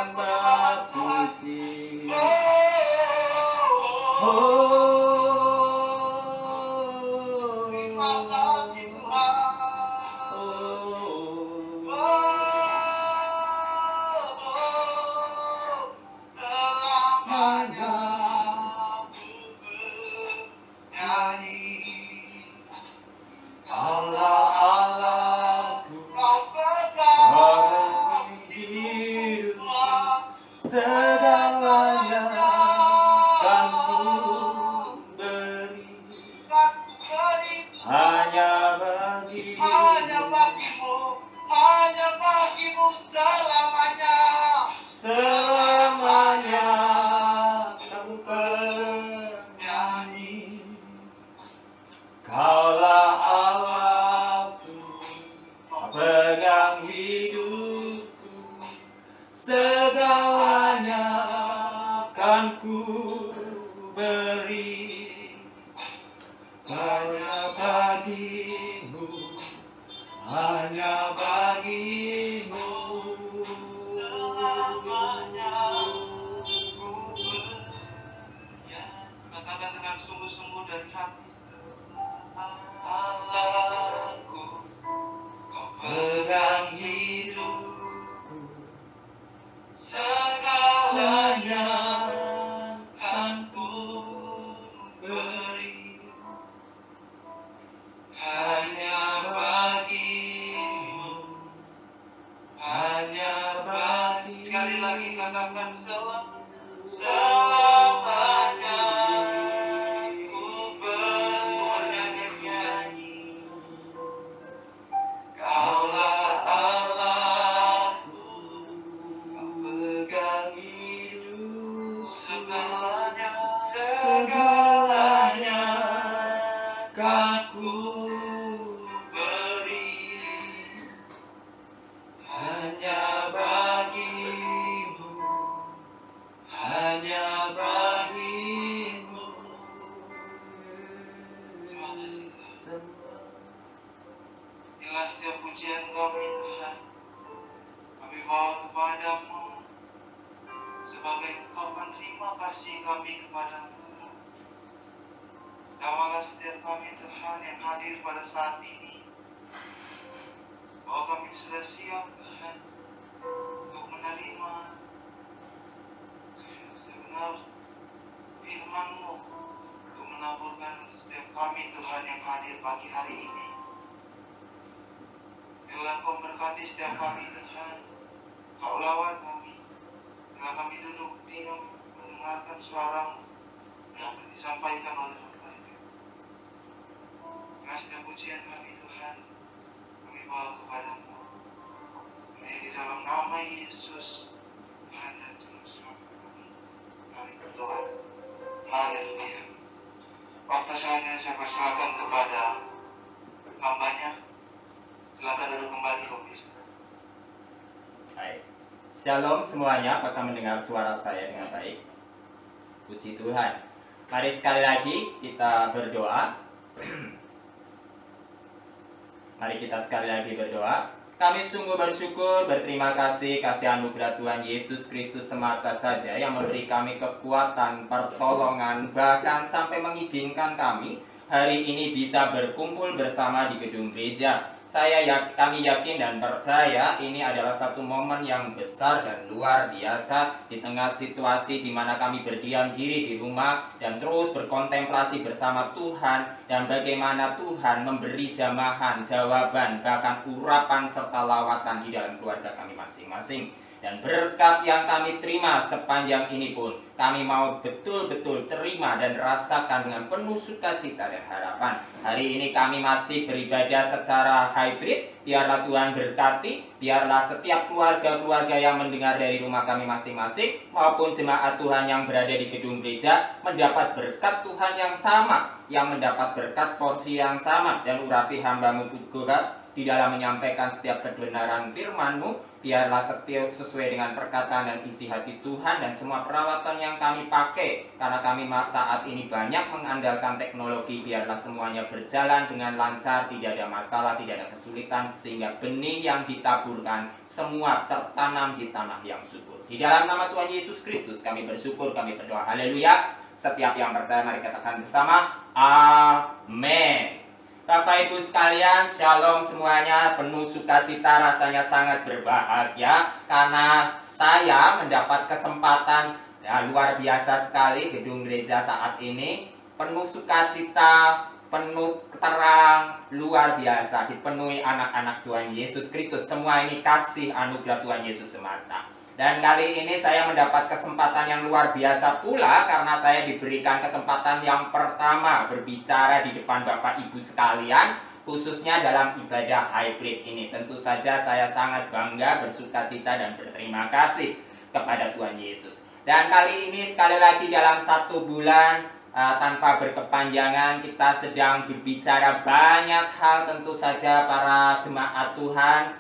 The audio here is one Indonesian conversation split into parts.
sembah puji. Segalanya kan ku beri hanya bagimu selamanya. Selamanya kau bernyanyi. Kaulah Allahku, pegang hidupku. Segalanya kan ku beri hanya bagimu, hanya bagimu. Selamanya ku beri. Katakan dengan sungguh-sungguh dari hati. Allahku, kau pegang hidupku. Segalanya kan ku beri hanya bagimu, hanya bagimu. Sekali lagi katakan selamanya ku bernyanyi. Kaulah Allahku, kau pegang hidup. Segalanya kan ku beri hanya bagimu, hanya bagimu. Terima kasih Tuhan. Inilah setiap pujian kami Tuhan, kami bawa kepadamu sebagai Engkau menerima kasih kami kepadamu. Jamalah setiap kami Tuhan yang hadir pada saat ini, bahwa kami sudah siap Tuhan untuk menerima segenap firman-Mu, untuk menaburkan setiap kami Tuhan yang hadir pagi hari ini. Biarlah Kau berkati setiap kami Tuhan, Kau lawan kami, biarlah kami duduk diam mendengarkan suara-Mu yang akan disampaikan oleh Tuhan. Setiap pujian kami Tuhan, kami bawa kepadamu. Hanya di dalam nama Yesus, Tuhan dan Juru Selamat kami berdoa. Haleluya. Waktu selanjutnya saya persilakan kepada hambanya. Silakan duduk kembali, Bapak. Baik. Shalom semuanya, apakah mendengar suara saya dengan baik? Puji Tuhan. Mari sekali lagi kita berdoa. Mari kita sekali lagi berdoa. Kami sungguh bersyukur, berterima kasih anugerah Tuhan Yesus Kristus semata saja yang memberi kami kekuatan, pertolongan, bahkan sampai mengizinkan kami hari ini bisa berkumpul bersama di gedung gereja. Kami yakin dan percaya ini adalah satu momen yang besar dan luar biasa di tengah situasi di mana kami berdiam diri di rumah dan terus berkontemplasi bersama Tuhan, dan bagaimana Tuhan memberi jamahan, jawaban, bahkan urapan serta lawatan di dalam keluarga kami masing-masing. Dan berkat yang kami terima sepanjang ini pun kami mau betul-betul terima dan rasakan dengan penuh sukacita dan harapan. Hari ini kami masih beribadah secara hybrid. Biarlah Tuhan berkati, biarlah setiap keluarga-keluarga yang mendengar dari rumah kami masing-masing maupun jemaat Tuhan yang berada di gedung gereja mendapat berkat Tuhan yang sama, yang mendapat berkat porsi yang sama. Dan urapi hamba-Mu juga di dalam menyampaikan setiap kebenaran firman-Mu, biarlah sesuai dengan perkataan dan isi hati Tuhan, dan semua peralatan yang kami pakai, karena kami saat ini banyak mengandalkan teknologi, biarlah semuanya berjalan dengan lancar, tidak ada masalah, tidak ada kesulitan, sehingga benih yang ditaburkan semua tertanam di tanah yang subur. Di dalam nama Tuhan Yesus Kristus kami bersyukur, kami berdoa. Haleluya. Setiap yang percaya mari katakan bersama, amin. Bapak Ibu sekalian, shalom semuanya, penuh sukacita, rasanya sangat berbahagia karena saya mendapat kesempatan luar biasa sekali. Gedung gereja saat ini penuh sukacita, penuh terang, luar biasa, dipenuhi anak-anak Tuhan Yesus Kristus. Semua ini kasih anugerah Tuhan Yesus semata. Dan kali ini saya mendapat kesempatan yang luar biasa pula karena saya diberikan kesempatan yang pertama berbicara di depan Bapak Ibu sekalian, khususnya dalam ibadah hybrid ini. Tentu saja saya sangat bangga, bersukacita, dan berterima kasih kepada Tuhan Yesus. Dan kali ini sekali lagi dalam 1 bulan tanpa berkepanjangan kita sedang berbicara banyak hal. Tentu saja para jemaat Tuhan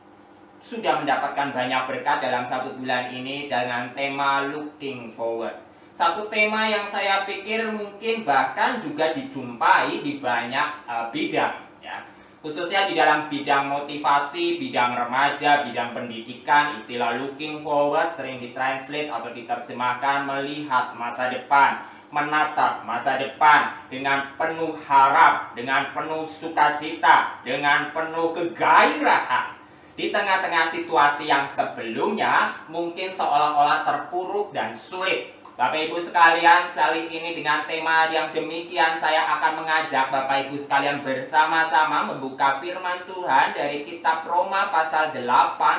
sudah mendapatkan banyak berkat dalam 1 bulan ini dengan tema looking forward. Satu tema yang saya pikir mungkin bahkan juga dijumpai di banyak bidang, ya. Khususnya di dalam bidang motivasi, bidang remaja, bidang pendidikan. Istilah looking forward sering ditranslate atau diterjemahkan melihat masa depan, menatap masa depan dengan penuh harap, dengan penuh sukacita, dengan penuh kegairahan. Di tengah-tengah situasi yang sebelumnya mungkin seolah-olah terpuruk dan sulit. Bapak Ibu sekalian, kali ini dengan tema yang demikian saya akan mengajak Bapak Ibu sekalian bersama-sama membuka firman Tuhan dari kitab Roma pasal 8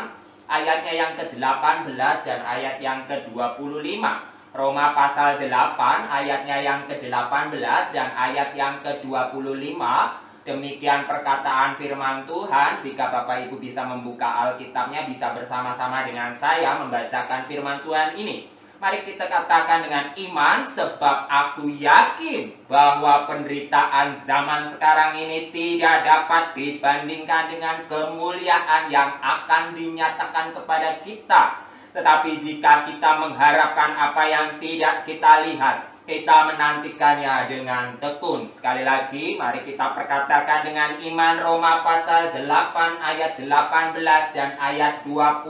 ayatnya yang ke-18 dan ayat yang ke-25. Roma pasal 8 ayatnya yang ke-18 dan ayat yang ke-25. Demikian perkataan firman Tuhan. Jika Bapak Ibu bisa membuka Alkitabnya, bisa bersama-sama dengan saya membacakan firman Tuhan ini. Mari kita katakan dengan iman, sebab aku yakin bahwa penderitaan zaman sekarang ini tidak dapat dibandingkan dengan kemuliaan yang akan dinyatakan kepada kita. Tetapi jika kita mengharapkan apa yang tidak kita lihat, kita menantikannya dengan tekun. Sekali lagi, mari kita perkatakan dengan iman Roma pasal 8 ayat 18 dan ayat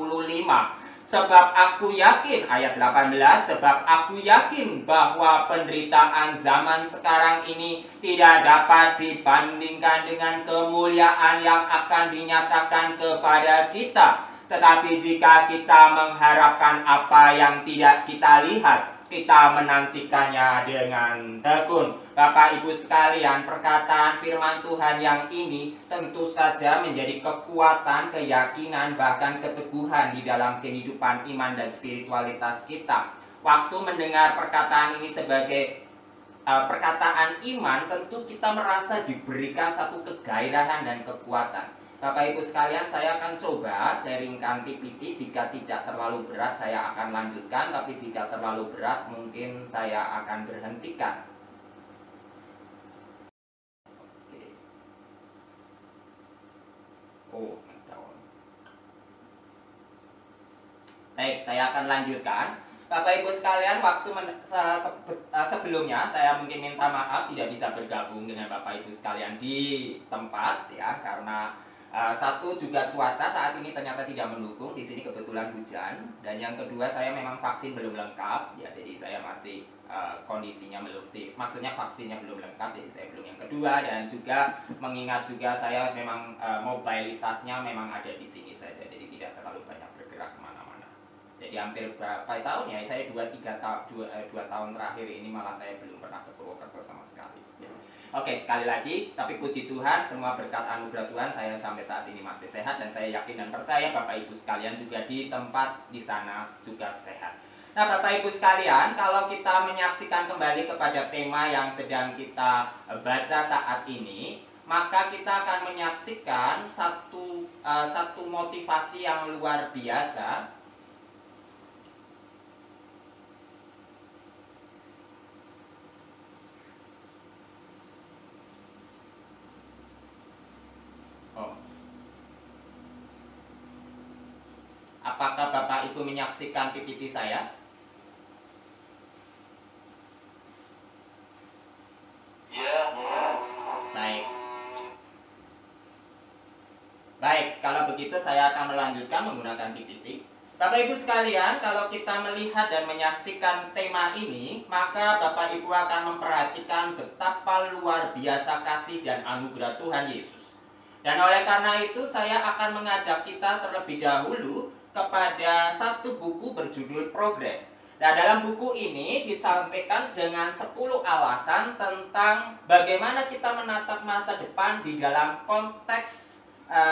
25. Sebab aku yakin, ayat 18, sebab aku yakin bahwa penderitaan zaman sekarang ini tidak dapat dibandingkan dengan kemuliaan yang akan dinyatakan kepada kita. Tetapi jika kita mengharapkan apa yang tidak kita lihat, kita menantikannya dengan tekun. Bapak Ibu sekalian, perkataan firman Tuhan yang ini tentu saja menjadi kekuatan, keyakinan, bahkan keteguhan di dalam kehidupan iman dan spiritualitas kita. Waktu mendengar perkataan ini sebagai perkataan iman, tentu kita merasa diberikan satu kegairahan dan kekuatan. Bapak Ibu sekalian, saya akan coba sharingkan PPT. Jika tidak terlalu berat saya akan lanjutkan, tapi jika terlalu berat mungkin saya akan berhentikan. Oh, baik, saya akan lanjutkan. Bapak Ibu sekalian, waktu sebelumnya saya mungkin minta maaf tidak bisa bergabung dengan Bapak Ibu sekalian di tempat, ya, karena satu juga cuaca saat ini ternyata tidak mendukung. Di sini kebetulan hujan, dan yang kedua saya memang vaksin belum lengkap, ya, jadi saya masih kondisinya belum sih, maksudnya vaksinnya belum lengkap, jadi saya belum yang kedua, dan juga mengingat juga saya memang mobilitasnya memang ada di sini saja, jadi tidak terlalu banyak bergerak kemana-mana. Jadi hampir berapa tahun ya, saya 2 tahun terakhir ini malah saya belum pernah ke Purwokerto sama sekali, ya. Oke, sekali lagi, tapi puji Tuhan, semua berkat anugerah Tuhan saya sampai saat ini masih sehat, dan saya yakin dan percaya Bapak Ibu sekalian juga di tempat di sana juga sehat. Nah, Bapak Ibu sekalian, kalau kita menyaksikan kembali kepada tema yang sedang kita baca saat ini, maka kita akan menyaksikan satu motivasi yang luar biasa. Apakah Bapak Ibu menyaksikan PPT saya? Ya. Baik. Baik, kalau begitu saya akan melanjutkan menggunakan PPT. Bapak Ibu sekalian, kalau kita melihat dan menyaksikan tema ini, maka Bapak Ibu akan memperhatikan betapa luar biasa kasih dan anugerah Tuhan Yesus. Dan oleh karena itu saya akan mengajak kita terlebih dahulu kepada satu buku berjudul Progress. Nah, dalam buku ini disampaikan dengan 10 alasan tentang bagaimana kita menatap masa depan di dalam konteks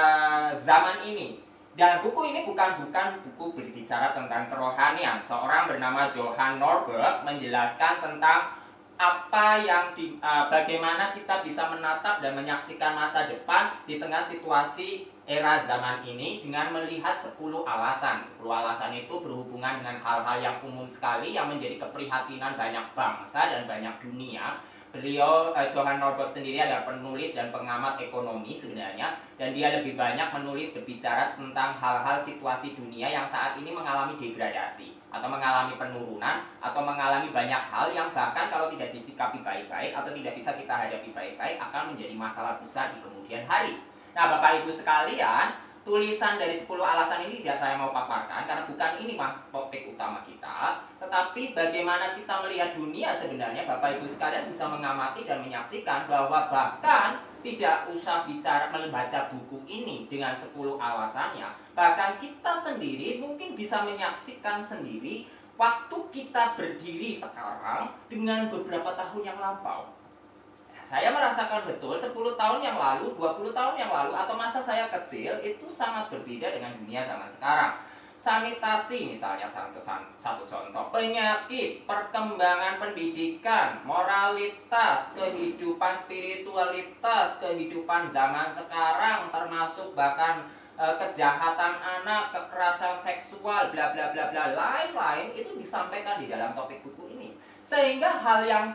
zaman ini. Dan buku ini bukan buku berbicara tentang kerohanian. Seorang bernama Johan Norberg menjelaskan tentang apa yang bagaimana kita bisa menatap dan menyaksikan masa depan di tengah situasi era zaman ini dengan melihat 10 alasan. 10 alasan itu berhubungan dengan hal-hal yang umum sekali yang menjadi keprihatinan banyak bangsa dan banyak dunia. Beliau, Johan Norberg sendiri adalah penulis dan pengamat ekonomi sebenarnya, dan dia lebih banyak menulis berbicara tentang hal-hal situasi dunia yang saat ini mengalami degradasi atau mengalami penurunan atau mengalami banyak hal yang bahkan kalau tidak disikapi baik-baik atau tidak bisa kita hadapi baik-baik akan menjadi masalah besar di kemudian hari. Nah, Bapak Ibu sekalian, tulisan dari 10 alasan ini tidak saya mau paparkan karena bukan ini topik utama kita, tetapi bagaimana kita melihat dunia sebenarnya. Bapak Ibu sekalian bisa mengamati dan menyaksikan bahwa bahkan tidak usah membaca buku ini dengan 10 alasannya, bahkan kita sendiri mungkin bisa menyaksikan sendiri waktu kita berdiri sekarang dengan beberapa tahun yang lampau. Saya merasakan betul 10 tahun yang lalu, 20 tahun yang lalu, atau masa saya kecil itu sangat berbeda dengan dunia zaman sekarang. Sanitasi misalnya satu contoh, penyakit, perkembangan pendidikan, moralitas, kehidupan spiritualitas, kehidupan zaman sekarang, termasuk bahkan kejahatan anak, kekerasan seksual, bla bla bla bla, lain-lain itu disampaikan di dalam topik buku ini. Sehingga hal yang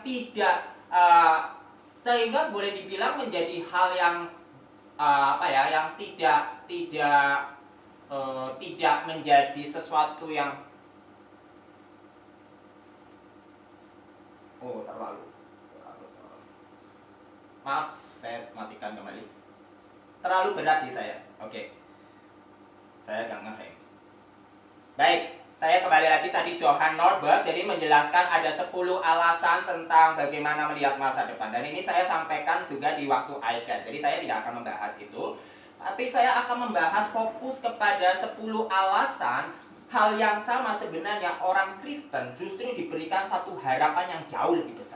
sehingga boleh dibilang menjadi hal yang yang tidak menjadi sesuatu yang terlalu. Maaf, saya matikan kembali. Terlalu berat di saya. Oke. Saya agak ngerem. Baik. Saya kembali lagi tadi Johan Norberg jadi menjelaskan ada 10 alasan tentang bagaimana melihat masa depan. Dan ini saya sampaikan juga di waktu iCat. Jadi saya tidak akan membahas itu. Tapi saya akan membahas fokus kepada 10 alasan hal yang sama sebenarnya orang Kristen justru diberikan satu harapan yang jauh lebih besar.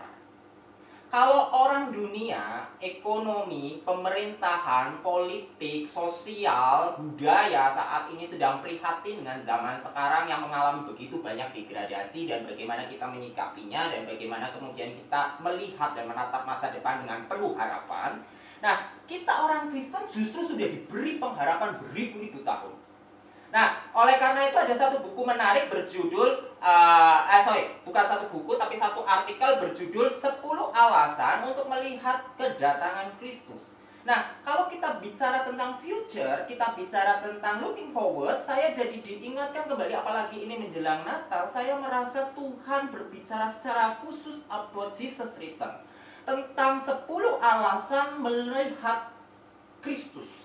Kalau orang dunia, ekonomi, pemerintahan, politik, sosial, budaya saat ini sedang prihatin dengan zaman sekarang yang mengalami begitu banyak degradasi dan bagaimana kita menyikapinya dan bagaimana kemudian kita melihat dan menatap masa depan dengan penuh harapan. Nah, kita orang Kristen justru sudah diberi pengharapan beribu-ribu tahun. Nah, oleh karena itu ada satu buku menarik berjudul bukan satu buku tapi satu artikel berjudul 10 alasan untuk melihat kedatangan Kristus. Nah, kalau kita bicara tentang future, kita bicara tentang looking forward, saya jadi diingatkan kembali apalagi ini menjelang Natal, saya merasa Tuhan berbicara secara khusus about Jesus return. Tentang 10 alasan melihat Kristus.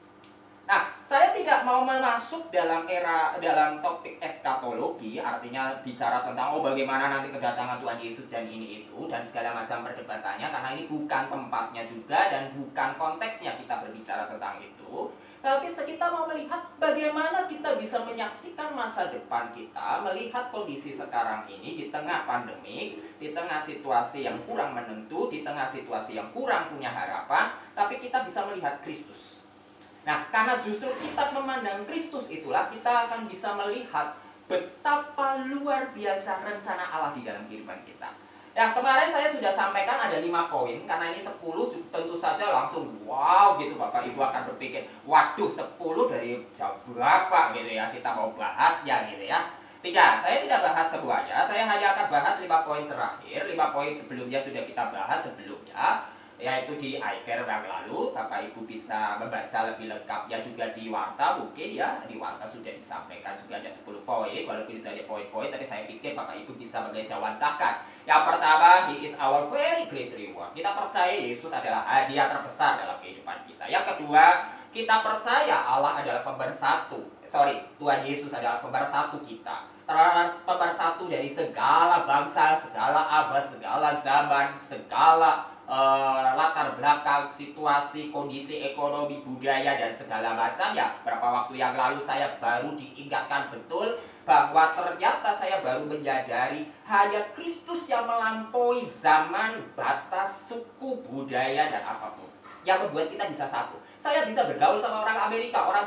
Nah, saya tidak mau masuk dalam topik eskatologi, artinya bicara tentang bagaimana nanti kedatangan Tuhan Yesus dan ini itu dan segala macam perdebatannya, karena ini bukan tempatnya juga dan bukan konteksnya kita berbicara tentang itu. Tapi kita mau melihat bagaimana kita bisa menyaksikan masa depan kita, melihat kondisi sekarang ini di tengah pandemik, di tengah situasi yang kurang menentu, di tengah situasi yang kurang punya harapan, tapi kita bisa melihat Kristus. Nah, karena justru kita memandang Kristus itulah kita akan bisa melihat betapa luar biasa rencana Allah di dalam kehidupan kita. Nah, kemarin saya sudah sampaikan ada 5 poin, karena ini 10 tentu saja langsung wow gitu Bapak Ibu akan berpikir, waduh 10 dari jauh berapa gitu ya, kita mau bahas ya gitu ya. Tidak, saya tidak bahas semuanya, saya hanya akan bahas 5 poin terakhir, 5 poin sebelumnya sudah kita bahas sebelumnya. yaitu di iCare yang lalu. Bapak Ibu bisa membaca lebih lengkapnya juga di Warta, mungkin ya di Warta sudah disampaikan juga ada 10 poin, walaupun itu hanya poin-poin, tapi saya pikir Bapak Ibu bisa mengejawantahkan. Yang pertama, He is our very great reward. Kita percaya Yesus adalah hadiah terbesar dalam kehidupan kita. Yang kedua, kita percaya Allah adalah pemersatu. Tuhan Yesus adalah pemersatu kita. Pemersatu dari segala bangsa, segala abad, segala zaman, segala latar belakang, situasi, kondisi ekonomi, budaya, dan segala macam ya. Berapa waktu yang lalu saya baru diingatkan betul bahwa ternyata saya baru menyadari hanya Kristus yang melampaui zaman, batas, suku, budaya, dan apapun, yang membuat kita bisa satu. Saya bisa bergaul sama orang Amerika, orang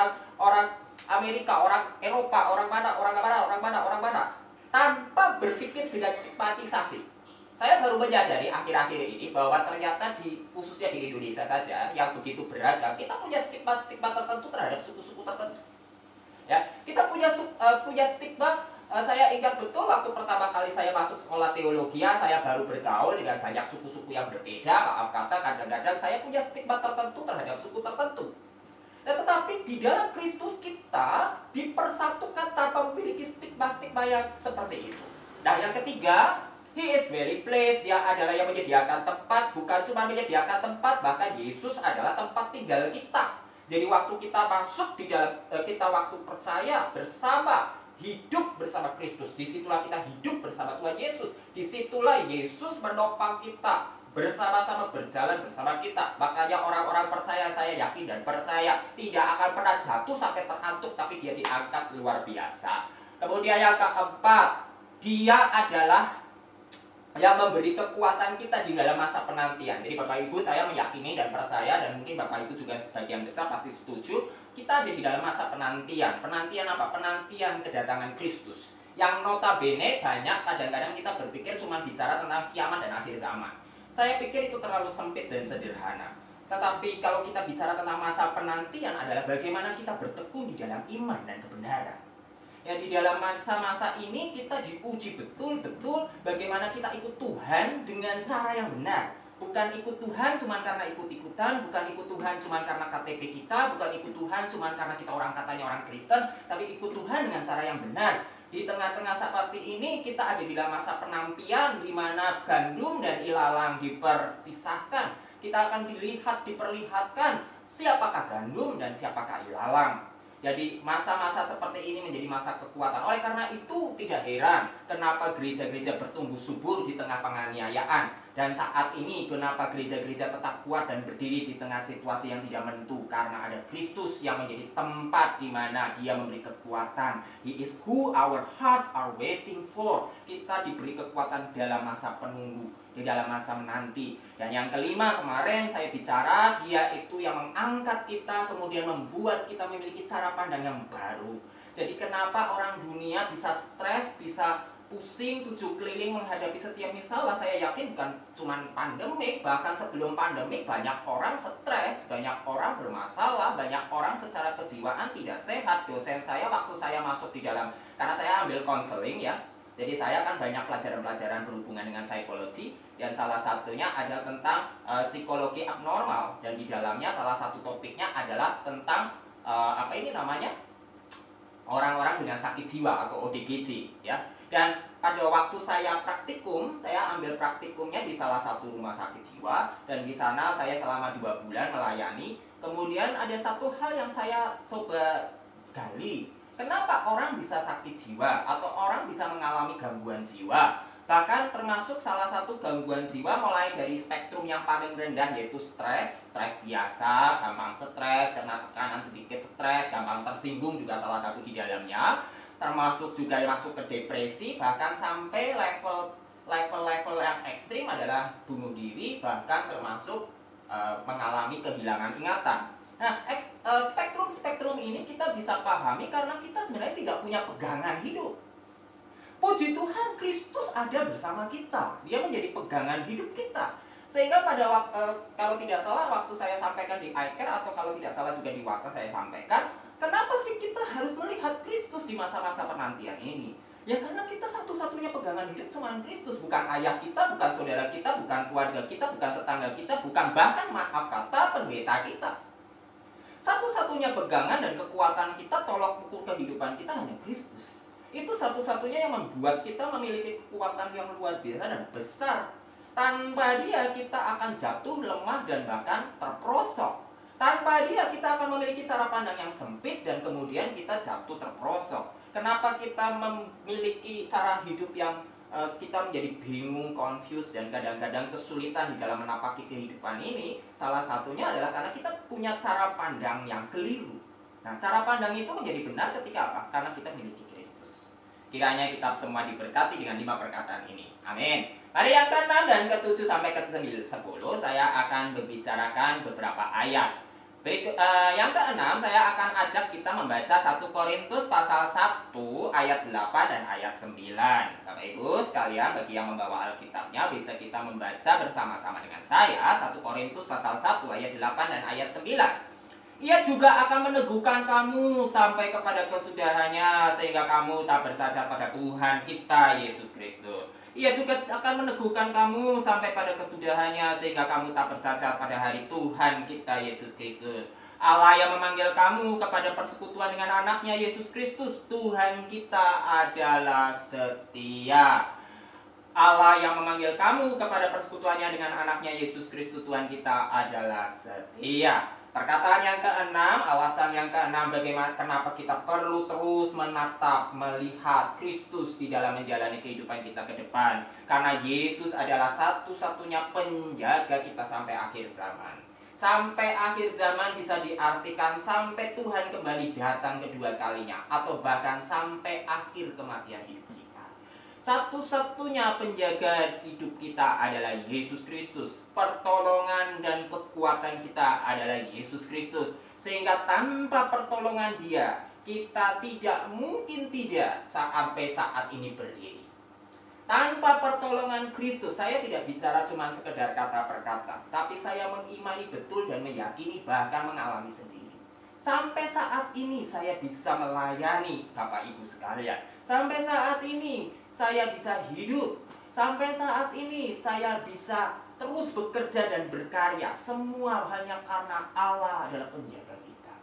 Amerika, orang Eropa, orang mana, tanpa berpikir dengan stigmatisasi. Saya baru menyadari akhir-akhir ini bahwa ternyata khususnya di Indonesia saja yang begitu beragam, kita punya stigma tertentu terhadap suku-suku tertentu. Ya, kita punya stigma. Saya ingat betul waktu pertama kali saya masuk sekolah teologi, saya baru bergaul dengan banyak suku-suku yang berbeda. Maaf kata, kadang-kadang saya punya stigma tertentu terhadap suku tertentu. Nah, tetapi di dalam Kristus kita dipersatukan tanpa memiliki stigma-stigma yang seperti itu. Nah, yang ketiga, He is very pleased. Dia adalah yang menyediakan tempat, bukan cuma menyediakan tempat, bahkan Yesus adalah tempat tinggal kita. Jadi waktu kita masuk di dalam, kita waktu percaya bersama, hidup bersama Kristus, disitulah kita hidup bersama Tuhan Yesus. Disitulah Yesus menopang kita, bersama-sama berjalan bersama kita. Makanya orang-orang percaya, saya yakin dan percaya, tidak akan pernah jatuh sampai terantuk, tapi dia diangkat luar biasa. Kemudian yang keempat, dia adalah yang memberi kekuatan kita di dalam masa penantian. Jadi Bapak Ibu, saya meyakini dan percaya, dan mungkin Bapak Ibu juga sebagian besar pasti setuju, kita ada di dalam masa penantian. Penantian apa? Penantian kedatangan Kristus. Yang notabene banyak kadang-kadang kita berpikir cuma bicara tentang kiamat dan akhir zaman. Saya pikir itu terlalu sempit dan sederhana. Tetapi kalau kita bicara tentang masa penantian adalah bagaimana kita bertekun di dalam iman dan kebenaran. Ya, di dalam masa-masa ini kita diuji betul-betul bagaimana kita ikut Tuhan dengan cara yang benar. Bukan ikut Tuhan cuma karena ikut-ikutan, bukan ikut Tuhan cuma karena KTP kita, bukan ikut Tuhan cuma karena kita katanya orang Kristen, tapi ikut Tuhan dengan cara yang benar. Di tengah-tengah seperti ini kita ada di dalam masa penantian di mana gandum dan ilalang diperpisahkan. Kita akan diperlihatkan siapakah gandum dan siapakah ilalang. Jadi masa-masa seperti ini menjadi masa kekuatan. Oleh karena itu tidak heran kenapa gereja-gereja bertumbuh subur di tengah penganiayaan. Dan saat ini kenapa gereja-gereja tetap kuat dan berdiri di tengah situasi yang tidak menentu. Karena ada Kristus yang menjadi tempat di mana Dia memberi kekuatan. He is who our hearts are waiting for. Kita diberi kekuatan dalam masa penunggu, di dalam masa menanti. Dan yang kelima, kemarin saya bicara, Dia itu yang mengangkat kita, kemudian membuat kita memiliki cara pandang yang baru. Jadi kenapa orang dunia bisa stres, bisa pusing, tujuh keliling menghadapi setiap masalah? Saya yakin bukan cuma pandemik, bahkan sebelum pandemik banyak orang stres, banyak orang bermasalah, banyak orang secara kejiwaan tidak sehat. Dosen saya waktu saya masuk di dalam, karena saya ambil konseling ya, jadi saya kan banyak pelajaran-pelajaran berhubungan dengan psikologi, dan salah satunya ada tentang psikologi abnormal, dan di dalamnya salah satu topiknya adalah tentang orang-orang dengan sakit jiwa atau ODGJ ya. Dan pada waktu saya praktikum, saya ambil praktikumnya di salah satu rumah sakit jiwa, dan di sana saya selama 2 bulan melayani. Kemudian ada satu hal yang saya coba gali. Kenapa orang bisa sakit jiwa atau orang bisa mengalami gangguan jiwa? Bahkan termasuk salah satu gangguan jiwa mulai dari spektrum yang paling rendah, yaitu stres biasa, gampang stres, kena tekanan sedikit stres, gampang tersinggung juga salah satu di dalamnya. Termasuk juga masuk ke depresi, bahkan sampai level yang ekstrim adalah bunuh diri, bahkan termasuk mengalami kehilangan ingatan. Nah, spektrum ini kita bisa pahami karena kita sebenarnya tidak punya pegangan hidup. Puji Tuhan, Kristus ada bersama kita. Dia menjadi pegangan hidup kita. Sehingga pada waktu, kalau tidak salah waktu saya sampaikan di iCare, atau kalau tidak salah juga di waktu saya sampaikan, kenapa sih kita harus melihat Kristus di masa-masa penantian ini? Ya karena kita satu-satunya pegangan hidup cuma Kristus, bukan ayah kita, bukan saudara kita, bukan keluarga kita, bukan tetangga kita, bukan bahkan maaf kata pendeta kita. Satu-satunya pegangan dan kekuatan kita, tolok ukur kehidupan kita hanya Kristus. Itu satu-satunya yang membuat kita memiliki kekuatan yang luar biasa dan besar. Tanpa Dia kita akan jatuh, lemah, dan bahkan terperosok. Tanpa Dia kita akan memiliki cara pandang yang sempit dan kemudian kita jatuh terperosok. Kenapa kita memiliki cara hidup yang kita menjadi bingung, confused, dan kadang-kadang kesulitan di dalam menapaki kehidupan ini? Salah satunya adalah karena kita punya cara pandang yang keliru. Nah, cara pandang itu menjadi benar ketika apa? Karena kita memiliki Kristus. Kiranya kita semua diberkati dengan 5 perkataan ini. Amin. Pada yang ke-6 dan ke-7 sampai ke-10 saya akan membicarakan beberapa ayat. Yang ke-6 saya akan ajak kita membaca 1 Korintus pasal 1 ayat 8 dan ayat 9. Bapak Ibu sekalian, bagi yang membawa Alkitabnya bisa kita membaca bersama-sama dengan saya 1 Korintus pasal 1 ayat 8 dan ayat 9. Ia juga akan meneguhkan kamu sampai kepada kesudahannya, sehingga kamu tak bercacat pada Tuhan kita Yesus Kristus. Ia juga akan meneguhkan kamu sampai pada kesudahannya, sehingga kamu tak bercacat pada hari Tuhan kita Yesus Kristus. Allah yang memanggil kamu kepada persekutuan dengan anaknya Yesus Kristus, Tuhan kita adalah setia. Allah yang memanggil kamu kepada persekutuannya dengan anaknya Yesus Kristus, Tuhan kita adalah setia. Perkataan yang ke-6, alasan yang ke-6 bagaimana kenapa kita perlu terus menatap, melihat Kristus di dalam menjalani kehidupan kita ke depan. Karena Yesus adalah satu-satunya penjaga kita sampai akhir zaman. Sampai akhir zaman bisa diartikan sampai Tuhan kembali datang kedua kalinya, atau bahkan sampai akhir kematian hidup kita. Satu-satunya penjaga hidup kita adalah Yesus Kristus. Pertolongan dan kekuatan kita adalah Yesus Kristus. Sehingga tanpa pertolongan Dia, kita tidak mungkin sampai saat ini berdiri. Tanpa pertolongan Kristus, saya tidak bicara cuma sekedar kata per kata, tapi saya mengimani betul dan meyakini, bahkan mengalami sendiri. Sampai saat ini saya bisa melayani Bapak Ibu sekalian. Sampai saat ini saya bisa hidup. Sampai saat ini saya bisa terus bekerja dan berkarya. Semua hanya karena Allah adalah penjaga kita.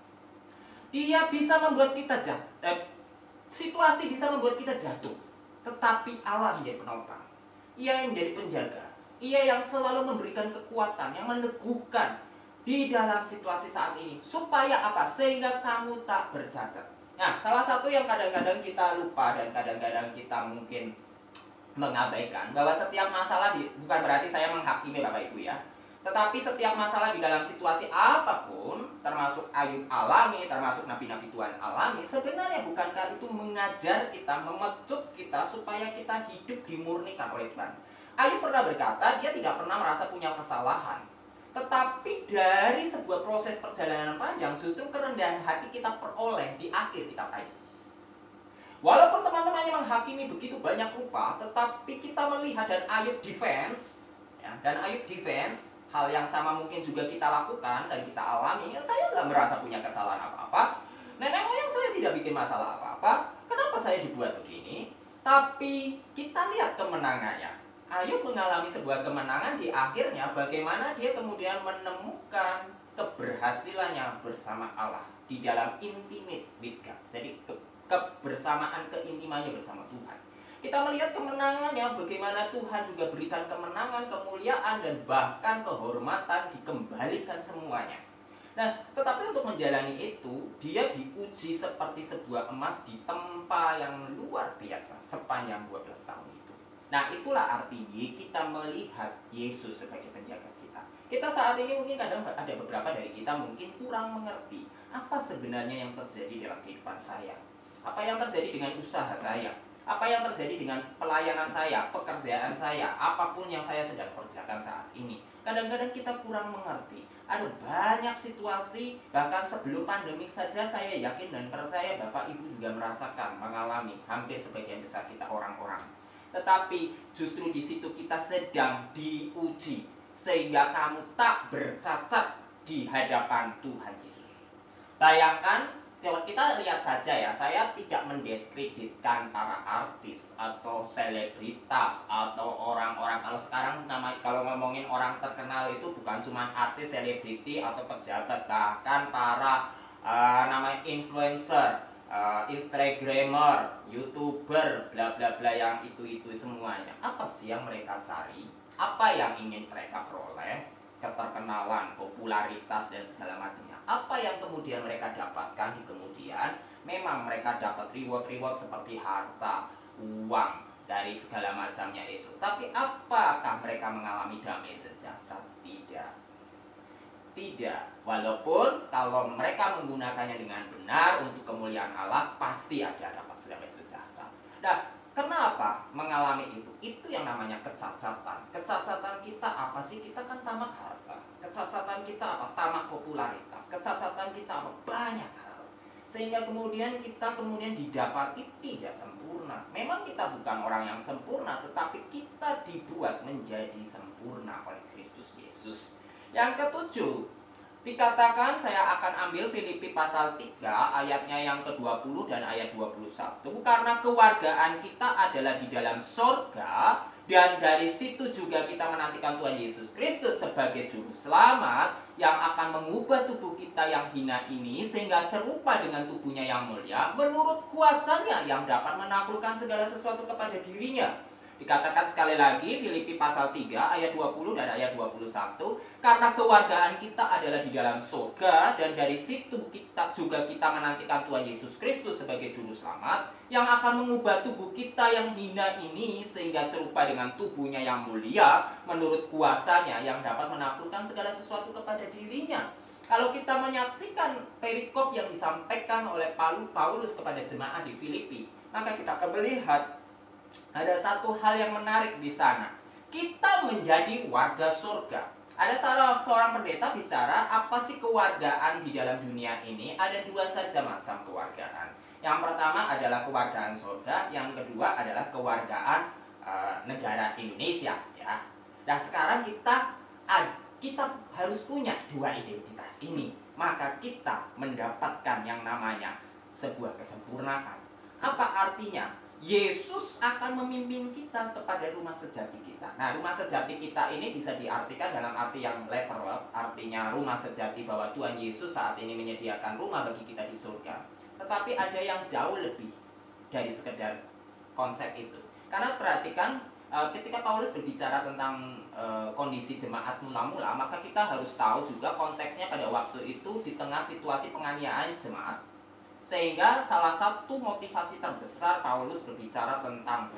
Dia bisa membuat kita jatuh. Situasi bisa membuat kita jatuh, tetapi Allah menjadi penopang. Ia yang menjadi penjaga. Ia yang selalu memberikan kekuatan, yang meneguhkan di dalam situasi saat ini. Supaya apa? Sehingga kamu tak bercacat. Nah, salah satu yang kadang-kadang kita lupa dan kadang-kadang kita mungkin mengabaikan, bahwa setiap masalah bukan berarti saya menghakimi Bapak Ibu ya, tetapi setiap masalah di dalam situasi apapun, termasuk Ayub alami, termasuk nabi-nabi Tuhan alami, sebenarnya bukankah itu mengajar kita, memecut kita supaya kita hidup dimurnikan oleh Tuhan. Ayub pernah berkata, dia tidak pernah merasa punya kesalahan. Tetapi dari sebuah proses perjalanan panjang, justru kerendahan hati kita peroleh di akhir kitab Ayub. Walaupun teman-temannya menghakimi begitu banyak rupa, tetapi kita melihat dan Ayub defense, ya, dan Ayub defense, hal yang sama mungkin juga kita lakukan dan kita alami. Ya, saya nggak merasa punya kesalahan apa-apa. Nenek moyang saya tidak bikin masalah apa-apa. Kenapa saya dibuat begini? Tapi kita lihat kemenangannya. Ayub mengalami sebuah kemenangan di akhirnya, bagaimana dia kemudian menemukan keberhasilannya bersama Allah di dalam intimate with God. Jadi kebersamaan, keintimannya bersama Tuhan. Kita melihat kemenangannya, bagaimana Tuhan juga berikan kemenangan, kemuliaan, dan bahkan kehormatan dikembalikan semuanya. Nah, tetapi untuk menjalani itu, dia diuji seperti sebuah emas di tempa yang luar biasa sepanjang 12 tahun itu. Nah, itulah artinya kita melihat Yesus sebagai penjaga kita. Kita saat ini mungkin kadang ada beberapa dari kita mungkin kurang mengerti apa sebenarnya yang terjadi dalam kehidupan saya. Apa yang terjadi dengan usaha saya. Apa yang terjadi dengan pelayanan saya, pekerjaan saya, apapun yang saya sedang kerjakan saat ini. Kadang-kadang kita kurang mengerti. Ada banyak situasi, bahkan sebelum pandemik saja saya yakin dan percaya Bapak Ibu juga merasakan, mengalami hampir sebagian besar kita orang-orang. Tetapi justru di situ kita sedang diuji, sehingga kamu tak bercacat di hadapan Tuhan Yesus. Bayangkan Coba kita lihat saja ya, saya tidak mendiskreditkan para artis atau selebritas atau orang-orang, kalau sekarang kalau ngomongin orang terkenal itu bukan cuma artis, selebriti atau pejabat, bahkan para namanya influencer, instagramer, youtuber, bla bla bla, yang itu semuanya. Apa sih yang mereka cari? Apa yang ingin mereka peroleh? Keterkenalan, popularitas, dan segala macamnya. Apa yang kemudian mereka dapatkan di kemudian? Memang mereka dapat reward seperti harta, uang, dari segala macamnya itu. Tapi apakah mereka mengalami damai sejahtera? Tidak. Tidak. Walaupun kalau mereka menggunakannya dengan benar untuk kemuliaan Allah, pasti ada dapat damai sejahtera. Nah, kenapa mengalami itu? Itu yang namanya kecacatan. Kecacatan kita apa sih? Kita kan tamak harta. Kecacatan kita apa? Tamak popularitas. Kecacatan kita apa? Banyak hal. Sehingga kemudian kita didapati tidak sempurna. Memang kita bukan orang yang sempurna, tetapi kita dibuat menjadi sempurna oleh Kristus Yesus. Yang ketujuh, dikatakan, saya akan ambil Filipi pasal 3 ayatnya yang ke-20 dan ayat 21. Karena kewargaan kita adalah di dalam sorga, dan dari situ juga kita menantikan Tuhan Yesus Kristus sebagai juru selamat yang akan mengubah tubuh kita yang hina ini sehingga serupa dengan tubuhnya yang mulia menurut kuasanya yang dapat menaklukkan segala sesuatu kepada dirinya. Dikatakan sekali lagi, Filipi pasal 3 ayat 20 dan ayat 21, karena kewargaan kita adalah di dalam surga, dan dari situ kita menantikan Tuhan Yesus Kristus sebagai juru selamat yang akan mengubah tubuh kita yang hina ini sehingga serupa dengan tubuhnya yang mulia menurut kuasanya yang dapat menaklukkan segala sesuatu kepada dirinya. Kalau kita menyaksikan perikop yang disampaikan oleh Paulus kepada jemaat di Filipi, maka kita akan melihat ada satu hal yang menarik di sana. Kita menjadi warga surga. Ada seorang pendeta bicara, apa sih kewargaan di dalam dunia ini? Ada dua saja macam kewargaan. Yang pertama adalah kewargaan surga, yang kedua adalah kewargaan negara Indonesia. Ya. Nah, sekarang kita harus punya dua identitas ini. Maka kita mendapatkan yang namanya sebuah kesempurnaan. Apa artinya? Yesus akan memimpin kita kepada rumah sejati kita. Nah, rumah sejati kita ini bisa diartikan dalam arti yang literal, artinya rumah sejati bahwa Tuhan Yesus saat ini menyediakan rumah bagi kita di surga. Tetapi ada yang jauh lebih dari sekedar konsep itu. Karena perhatikan, ketika Paulus berbicara tentang kondisi jemaat mula-mula, maka kita harus tahu juga konteksnya pada waktu itu di tengah situasi penganiayaan jemaat. Sehingga salah satu motivasi terbesar Paulus berbicara tentang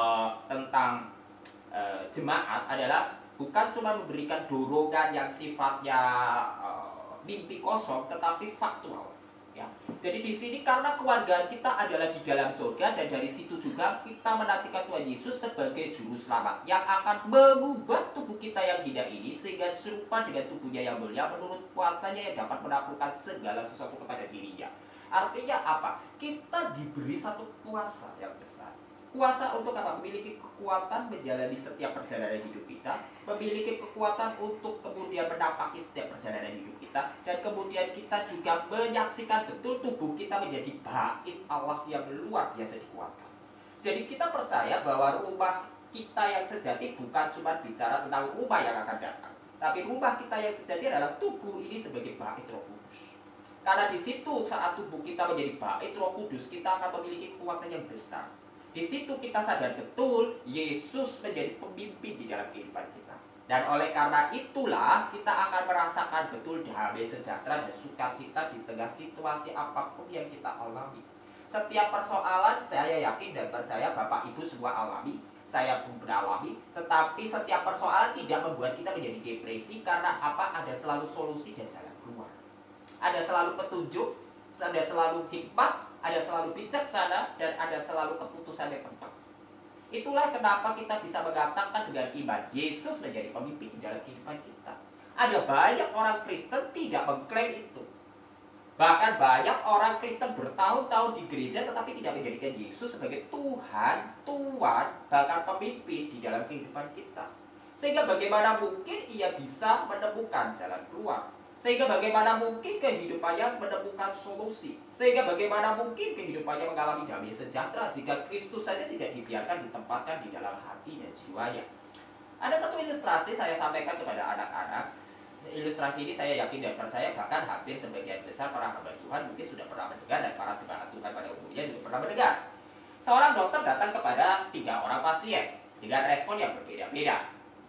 jemaat adalah bukan cuma memberikan dorongan yang sifatnya mimpi kosong, tetapi faktual. Ya. Jadi di sini karena kewargaan kita adalah di dalam surga, dan dari situ juga kita menantikan Tuhan Yesus sebagai juru selamat yang akan mengubah tubuh kita yang hina ini sehingga serupa dengan tubuhnya yang mulia menurut kuasanya yang dapat menaklukkan segala sesuatu kepada dirinya. Artinya apa? Kita diberi satu kuasa yang besar. Kuasa untuk apa? Memiliki kekuatan menjalani setiap perjalanan hidup kita, memiliki kekuatan untuk kemudian menapaki setiap perjalanan hidup kita, dan kemudian kita juga menyaksikan betul tubuh kita menjadi bait Allah yang luar biasa dikuatkan. Jadi kita percaya bahwa rumah kita yang sejati bukan cuma bicara tentang rumah yang akan datang, tapi rumah kita yang sejati adalah tubuh ini sebagai bait Roh Kudus. Karena di situ saat tubuh kita menjadi bait Roh Kudus, kita akan memiliki kekuatan yang besar. Di situ kita sadar betul Yesus menjadi pemimpin di dalam kehidupan kita. Dan oleh karena itulah kita akan merasakan betul damai sejahtera dan sukacita di tengah situasi apapun yang kita alami. Setiap persoalan saya yakin dan percaya Bapak Ibu semua alami, saya pun beralami, tetapi setiap persoalan tidak membuat kita menjadi depresi. Karena apa? Ada selalu solusi dan jalan keluar. Ada selalu petunjuk, ada selalu hikmat, ada selalu bijaksana, dan ada selalu keputusan yang tepat. Itulah kenapa kita bisa mengatakan dengan iman Yesus menjadi pemimpin di dalam kehidupan kita. Ada banyak orang Kristen tidak mengklaim itu. Bahkan banyak orang Kristen bertahun-tahun di gereja tetapi tidak menjadikan Yesus sebagai Tuhan, Tuhan, bahkan pemimpin di dalam kehidupan kita. Sehingga bagaimana mungkin ia bisa menemukan jalan keluar? Sehingga bagaimana mungkin kehidupannya menemukan solusi? Sehingga bagaimana mungkin kehidupannya mengalami damai sejahtera jika Kristus saja tidak dibiarkan ditempatkan di dalam hati dan jiwanya? Ada satu ilustrasi saya sampaikan kepada anak-anak. Ilustrasi ini saya yakin dan percaya bahkan hampir sebagian besar para hamba Tuhan mungkin sudah pernah mendengar, dan para jemaat Tuhan pada umumnya juga pernah mendengar. Seorang dokter datang kepada 3 orang pasien dengan respon yang berbeda-beda.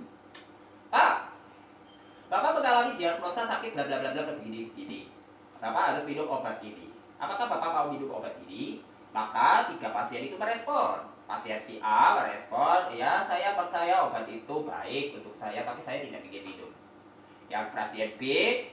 Pak, Bapak mengalami diagnosa sakit bla bla bla bla begini. Bapak harus minum obat ini. Apakah Bapak mau minum obat ini? Maka 3 pasien itu merespon. Pasien si A merespon, ya saya percaya obat itu baik untuk saya, tapi saya tidak ingin minum. Yang pasien B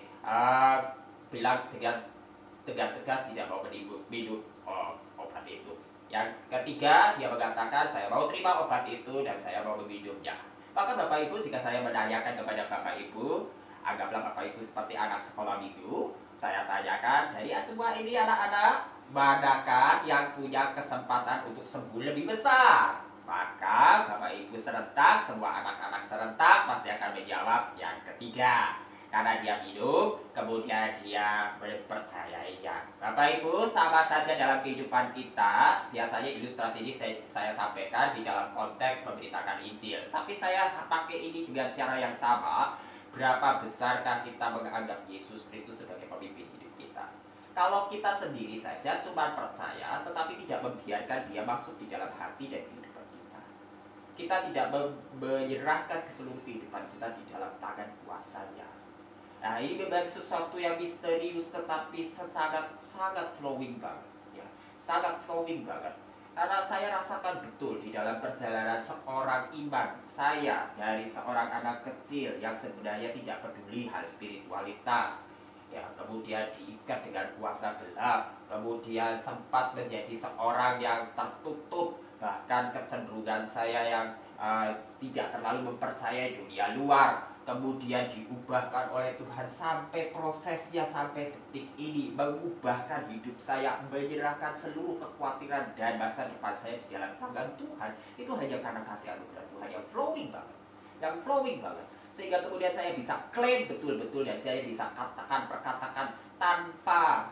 bilang dengan tegas tidak mau minum obat itu. Yang ketiga dia mengatakan saya mau terima obat itu dan saya mau meminumnya. Maka Bapak Ibu, jika saya menanyakan kepada Bapak Ibu, anggaplah Bapak Ibu seperti anak sekolah minggu, saya tanyakan dari semua ini anak-anak, manakah yang punya kesempatan untuk sembuh lebih besar? Maka Bapak Ibu serentak, semua anak-anak serentak pasti akan menjawab yang ketiga. Karena dia minum, kemudian dia mempercayainya. Bapak Ibu, sama saja dalam kehidupan kita. Biasanya ilustrasi ini saya sampaikan di dalam konteks memberitakan Injil. Tapi saya pakai ini dengan cara yang sama. Berapa besarkah kita menganggap Yesus Kristus sebagai pemimpin hidup kita? Kalau kita sendiri saja cuma percaya, tetapi tidak membiarkan dia masuk di dalam hati dan kehidupan kita. Kita tidak menyerahkan keseluruhan kehidupan kita di dalam tangan kuasanya. Nah, ini memang sesuatu yang misterius tetapi sangat flowing banget, ya. Sangat flowing banget. Karena saya rasakan betul di dalam perjalanan seorang iman saya dari seorang anak kecil yang sebenarnya tidak peduli hal spiritualitas, ya, kemudian diikat dengan kuasa gelap, kemudian sempat menjadi seorang yang tertutup, bahkan kecenderungan saya yang tidak terlalu mempercayai dunia luar, kemudian diubahkan oleh Tuhan sampai prosesnya sampai detik ini, mengubahkan hidup saya, menyerahkan seluruh kekhawatiran dan masa depan saya di dalam tangan Tuhan. Itu hanya karena kasih anugerah Tuhan yang flowing banget, sehingga kemudian saya bisa klaim betul-betul dan saya bisa perkatakan tanpa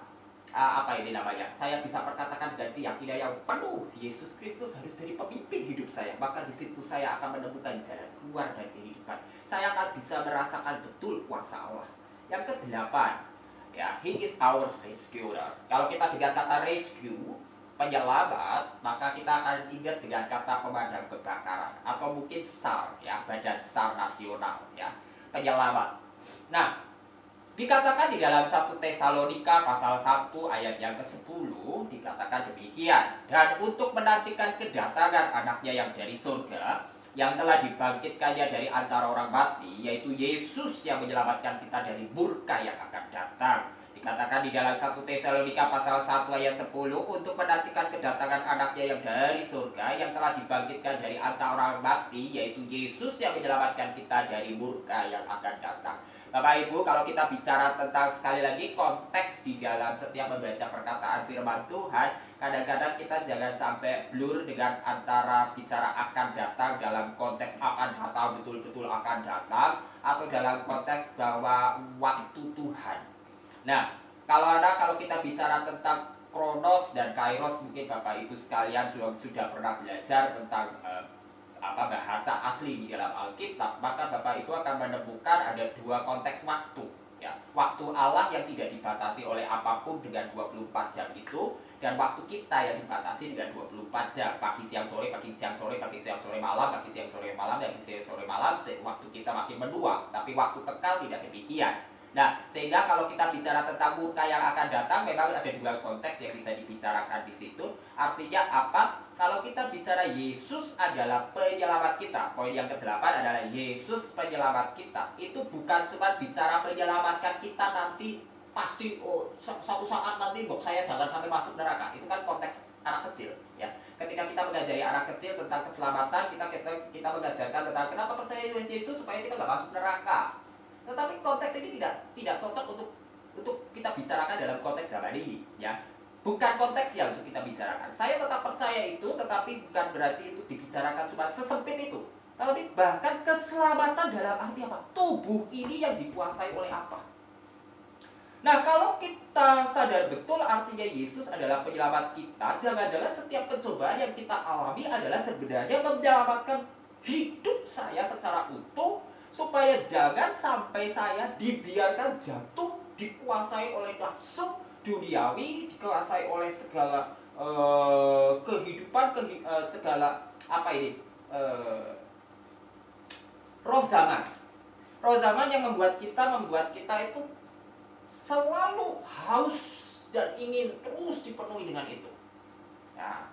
saya bisa perkatakan dengan keyakinan yang penuh, Yesus Kristus harus jadi pemimpin hidup saya. Maka di situ saya akan menemukan jalan keluar dari kehidupan. Saya akan bisa merasakan betul kuasa Allah. Yang ke-8, ya, He is our rescuer. Kalau kita dengar kata rescue, penyelamat, maka kita akan ingat dengan kata pemadam kebakaran atau mungkin SAR, ya, Badan SAR Nasional, ya, penyelamat. Nah, dikatakan di dalam 1 Tesalonika pasal 1 ayat yang ke-10 dikatakan demikian. Dan untuk menantikan kedatangan anaknya yang dari surga, yang telah dibangkitkannya dari antara orang mati, yaitu Yesus yang menyelamatkan kita dari murka yang akan datang. Dikatakan di dalam 1 Tesalonika pasal 1 ayat 10, untuk menantikan kedatangan anaknya yang dari surga, yang telah dibangkitkan dari antara orang mati, yaitu Yesus yang menyelamatkan kita dari murka yang akan datang. Bapak Ibu, kalau kita bicara tentang, sekali lagi, konteks di dalam setiap membaca perkataan firman Tuhan, kadang-kadang kita jangan sampai blur dengan antara bicara akan datang dalam konteks akan datang, betul-betul akan datang, atau dalam konteks bahwa waktu Tuhan. Nah, kalau kita bicara tentang Kronos dan Kairos, mungkin Bapak Ibu sekalian sudah pernah belajar tentang bahasa asli di dalam Alkitab, maka Bapak Ibu akan menemukan ada 2 konteks waktu, ya. Waktu Allah yang tidak dibatasi oleh apapun dengan 24 jam itu, dan waktu kita yang dibatasi dengan 24 jam, pagi siang sore, pagi siang sore, pagi siang sore malam, pagi siang sore malam, pagi siang sore malam. Waktu kita makin menua, tapi waktu kekal tidak demikian. Nah, sehingga kalau kita bicara tentang murka yang akan datang, memang ada 2 konteks yang bisa dibicarakan di situ. Artinya apa? Kalau kita bicara Yesus adalah penyelamat kita, poin yang ke-8 adalah Yesus penyelamat kita. Itu bukan cuma bicara menyelamatkan kita nanti pasti suatu saat nanti saya jangan sampai masuk neraka. Itu kan konteks anak kecil, ya. Ketika kita mengajari anak kecil tentang keselamatan, kita mengajarkan tentang kenapa percaya Yesus supaya kita nggak masuk neraka. Tetapi konteks ini tidak cocok untuk kita bicarakan dalam konteks zaman ini, ya. Bukan konteksnya untuk kita bicarakan. Saya tetap percaya itu, tetapi bukan berarti itu dibicarakan cuma sesempit itu. Tapi bahkan keselamatan dalam arti apa? Tubuh ini yang dikuasai oleh apa? Nah, kalau kita sadar betul artinya Yesus adalah penyelamat kita, jangan-jangan setiap pencobaan yang kita alami adalah sebenarnya menyelamatkan hidup saya secara utuh, supaya jangan sampai saya dibiarkan jatuh, dikuasai oleh nafsu duniawi, dikuasai oleh segala kehidupan, segala apa ini, roh zaman. Roh zaman yang membuat kita itu selalu haus dan ingin terus dipenuhi dengan itu. Ya,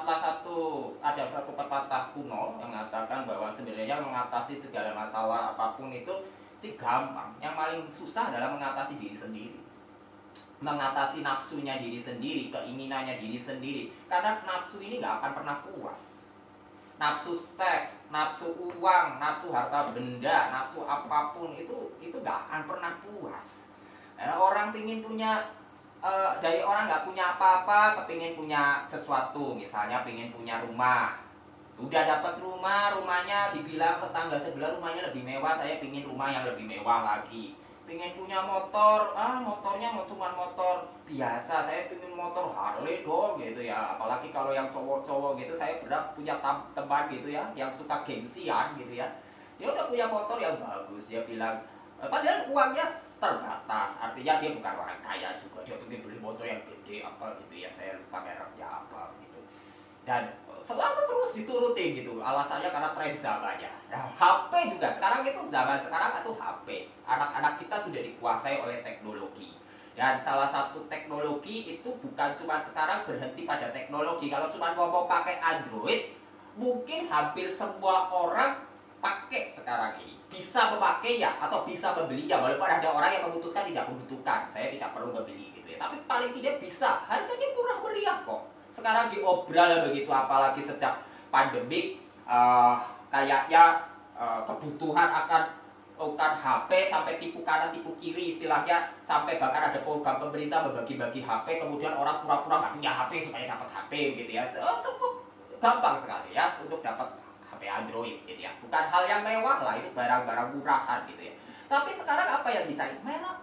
ada satu pepatah kuno yang mengatakan bahwa sebenarnya mengatasi segala masalah apapun itu sih gampang. Yang paling susah adalah mengatasi diri sendiri. Mengatasi nafsunya diri sendiri, keinginannya diri sendiri. Karena nafsu ini nggak akan pernah puas. Nafsu seks, nafsu uang, nafsu harta benda, nafsu apapun itu nggak akan pernah puas. Orang pingin punya, dari orang nggak punya apa-apa, kepingin punya sesuatu, misalnya pingin punya rumah. Udah dapat rumahnya dibilang tetangga sebelah rumahnya lebih mewah, saya pingin rumah yang lebih mewah lagi. Pingin punya motor, motornya cuma motor biasa, saya pingin motor Harley dong gitu ya. Apalagi kalau yang cowok-cowok gitu, saya pernah punya teman gitu ya, yang suka gengsian gitu ya. Dia udah punya motor yang bagus, dia bilang, padahal uangnya terbatas, artinya dia bukan orang kaya juga, dia pengen beli motor yang gede apa gitu ya, saya lupa mereknya apa gitu. Dan selalu terus diturutin gitu, alasannya karena tren zamannya. Nah, HP juga sekarang itu zaman sekarang itu HP. Anak-anak kita sudah dikuasai oleh teknologi. Dan salah satu teknologi itu bukan cuma sekarang berhenti pada teknologi. Kalau cuma ngomong pakai Android, mungkin hampir semua orang pakai sekarang ini. Bisa memakainya atau bisa membelinya, walaupun ada orang yang memutuskan tidak membutuhkan, saya tidak perlu membeli gitu ya. Tapi paling tidak bisa, harganya murah meriah kok. Sekarang diobral begitu, apalagi sejak pandemik, kayaknya kebutuhan akan HP sampai tipu kanan tipu kiri istilahnya, sampai bahkan ada program pemerintah membagi-bagi HP, kemudian orang pura-pura nggak punya HP supaya dapat HP gitu ya. Semua gampang sekali ya untuk dapat HP Android gitu ya. Bukan hal yang mewah lah, itu barang-barang murahan gitu ya. Tapi sekarang apa yang dicari?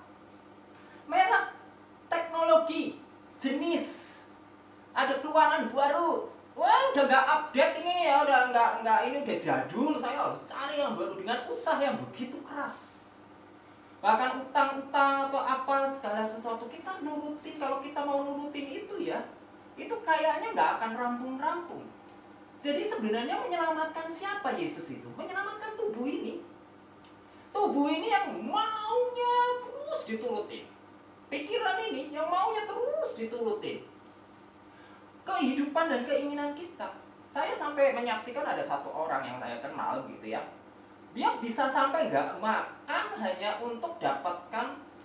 Merek, teknologi, jenis, ada keluaran baru. Wah, udah nggak update ini ya, udah nggak ini udah jadul. Saya harus cari yang baru dengan usaha yang begitu keras. Bahkan utang-utang atau apa segala sesuatu kita nurutin. Kalau kita mau nurutin itu ya, itu kayaknya nggak akan rampung-rampung. Jadi sebenarnya menyelamatkan siapa Yesus itu? Menyelamatkan tubuh ini. Tubuh ini yang maunya terus diturutin. Pikiran ini yang maunya terus diturutin. Kehidupan dan keinginan kita. Saya sampai menyaksikan ada satu orang yang saya kenal gitu ya. Dia bisa sampai nggak makan hanya untuk dapatkan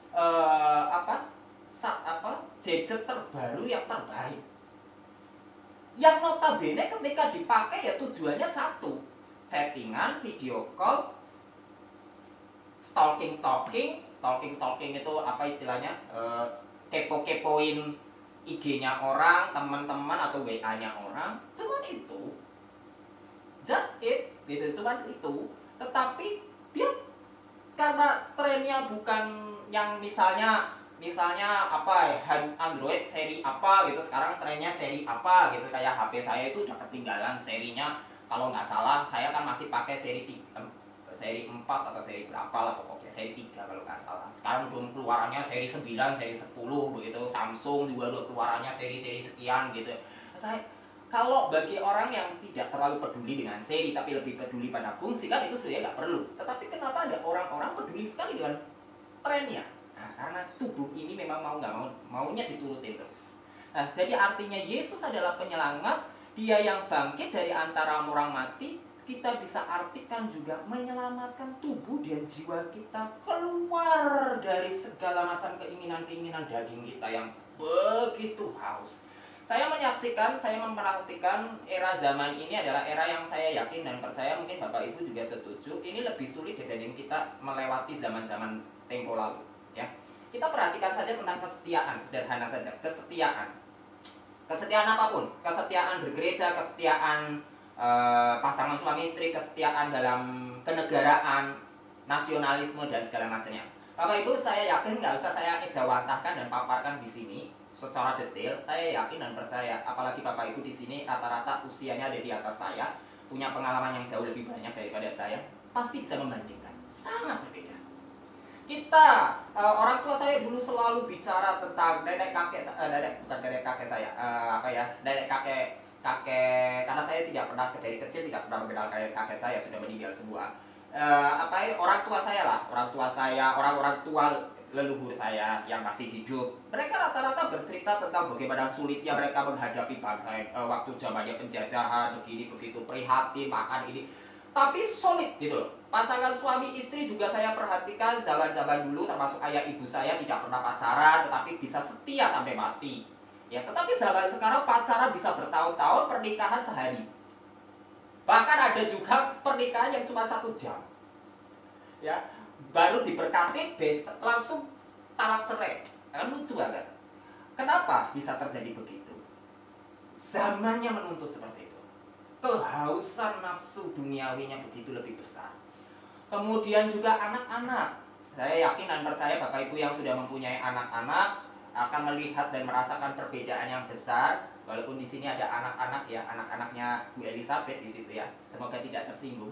gadget terbaru yang terbaik. Yang notabene ketika dipakai ya tujuannya satu, chattingan, video call, stalking itu apa istilahnya, kepoin IG-nya orang, teman-teman atau WA-nya orang, cuman itu, just it, gitu, cuman itu. Tetapi dia karena trennya bukan yang misalnya apa Android seri apa gitu, sekarang trennya seri apa gitu, kayak HP saya itu udah ketinggalan serinya. Kalau nggak salah saya kan masih pakai seri 4 atau seri berapa lah pokoknya, seri 3 kalau nggak salah. Sekarang udah keluarannya seri 9, seri 10 begitu. Samsung juga udah keluarannya seri-seri sekian gitu. Kalau bagi orang yang tidak terlalu peduli dengan seri tapi lebih peduli pada fungsi, kan itu sebenarnya nggak perlu. Tetapi kenapa ada orang-orang peduli sekali dengan trennya? Nah, karena tubuh ini memang maunya diturutin terus. Nah, jadi artinya Yesus adalah penyelamat, dia yang bangkit dari antara orang mati. Kita bisa artikan juga menyelamatkan tubuh dan jiwa kita keluar dari segala macam keinginan-keinginan daging kita yang begitu haus. Saya menyaksikan, saya memperhatikan era zaman ini adalah era yang saya yakin dan percaya, mungkin Bapak Ibu juga setuju, ini lebih sulit dibanding kita melewati zaman-zaman tempo lalu. Ya, kita perhatikan saja tentang kesetiaan, sederhana saja, kesetiaan apapun, kesetiaan bergereja, kesetiaan pasangan suami istri, kesetiaan dalam kenegaraan, nasionalisme dan segala macamnya. Bapak Ibu, saya yakin nggak usah saya ejawantahkan dan paparkan di sini secara detail. Saya yakin dan percaya, apalagi Bapak Ibu di sini rata-rata usianya ada di atas saya, punya pengalaman yang jauh lebih banyak daripada saya, pasti bisa membandingkan. Sangat berbeda. Kita orang tua saya dulu selalu bicara tentang nenek kakek saya, nenek kakek, karena saya tidak pernah dari kecil tidak pernah mengenal kakek saya, sudah meninggal semua. Orang tua saya, orang-orang tua leluhur saya yang masih hidup, mereka rata-rata bercerita tentang bagaimana sulitnya mereka menghadapi bangsa waktu zamannya penjajahan, begini begitu, prihatin, makan ini, tapi solid gitu loh. Pasangan suami istri juga saya perhatikan zaman-zaman dulu, termasuk ayah ibu saya tidak pernah pacaran, tetapi bisa setia sampai mati. Ya, tetapi zaman sekarang pacaran bisa bertahun-tahun, pernikahan sehari. Bahkan ada juga pernikahan yang cuma 1 jam. Ya, baru diberkati, besok langsung talak cerai. Kan lucu banget. Kenapa bisa terjadi begitu? Zamannya menuntut seperti itu. Kehausan nafsu duniawinya begitu lebih besar. Kemudian juga anak-anak. Saya yakin dan percaya Bapak Ibu yang sudah mempunyai anak-anak akan melihat dan merasakan perbedaan yang besar. Walaupun di sini ada anak-anak ya, anak-anaknya Bu Elizabeth di situ ya. Semoga tidak tersinggung.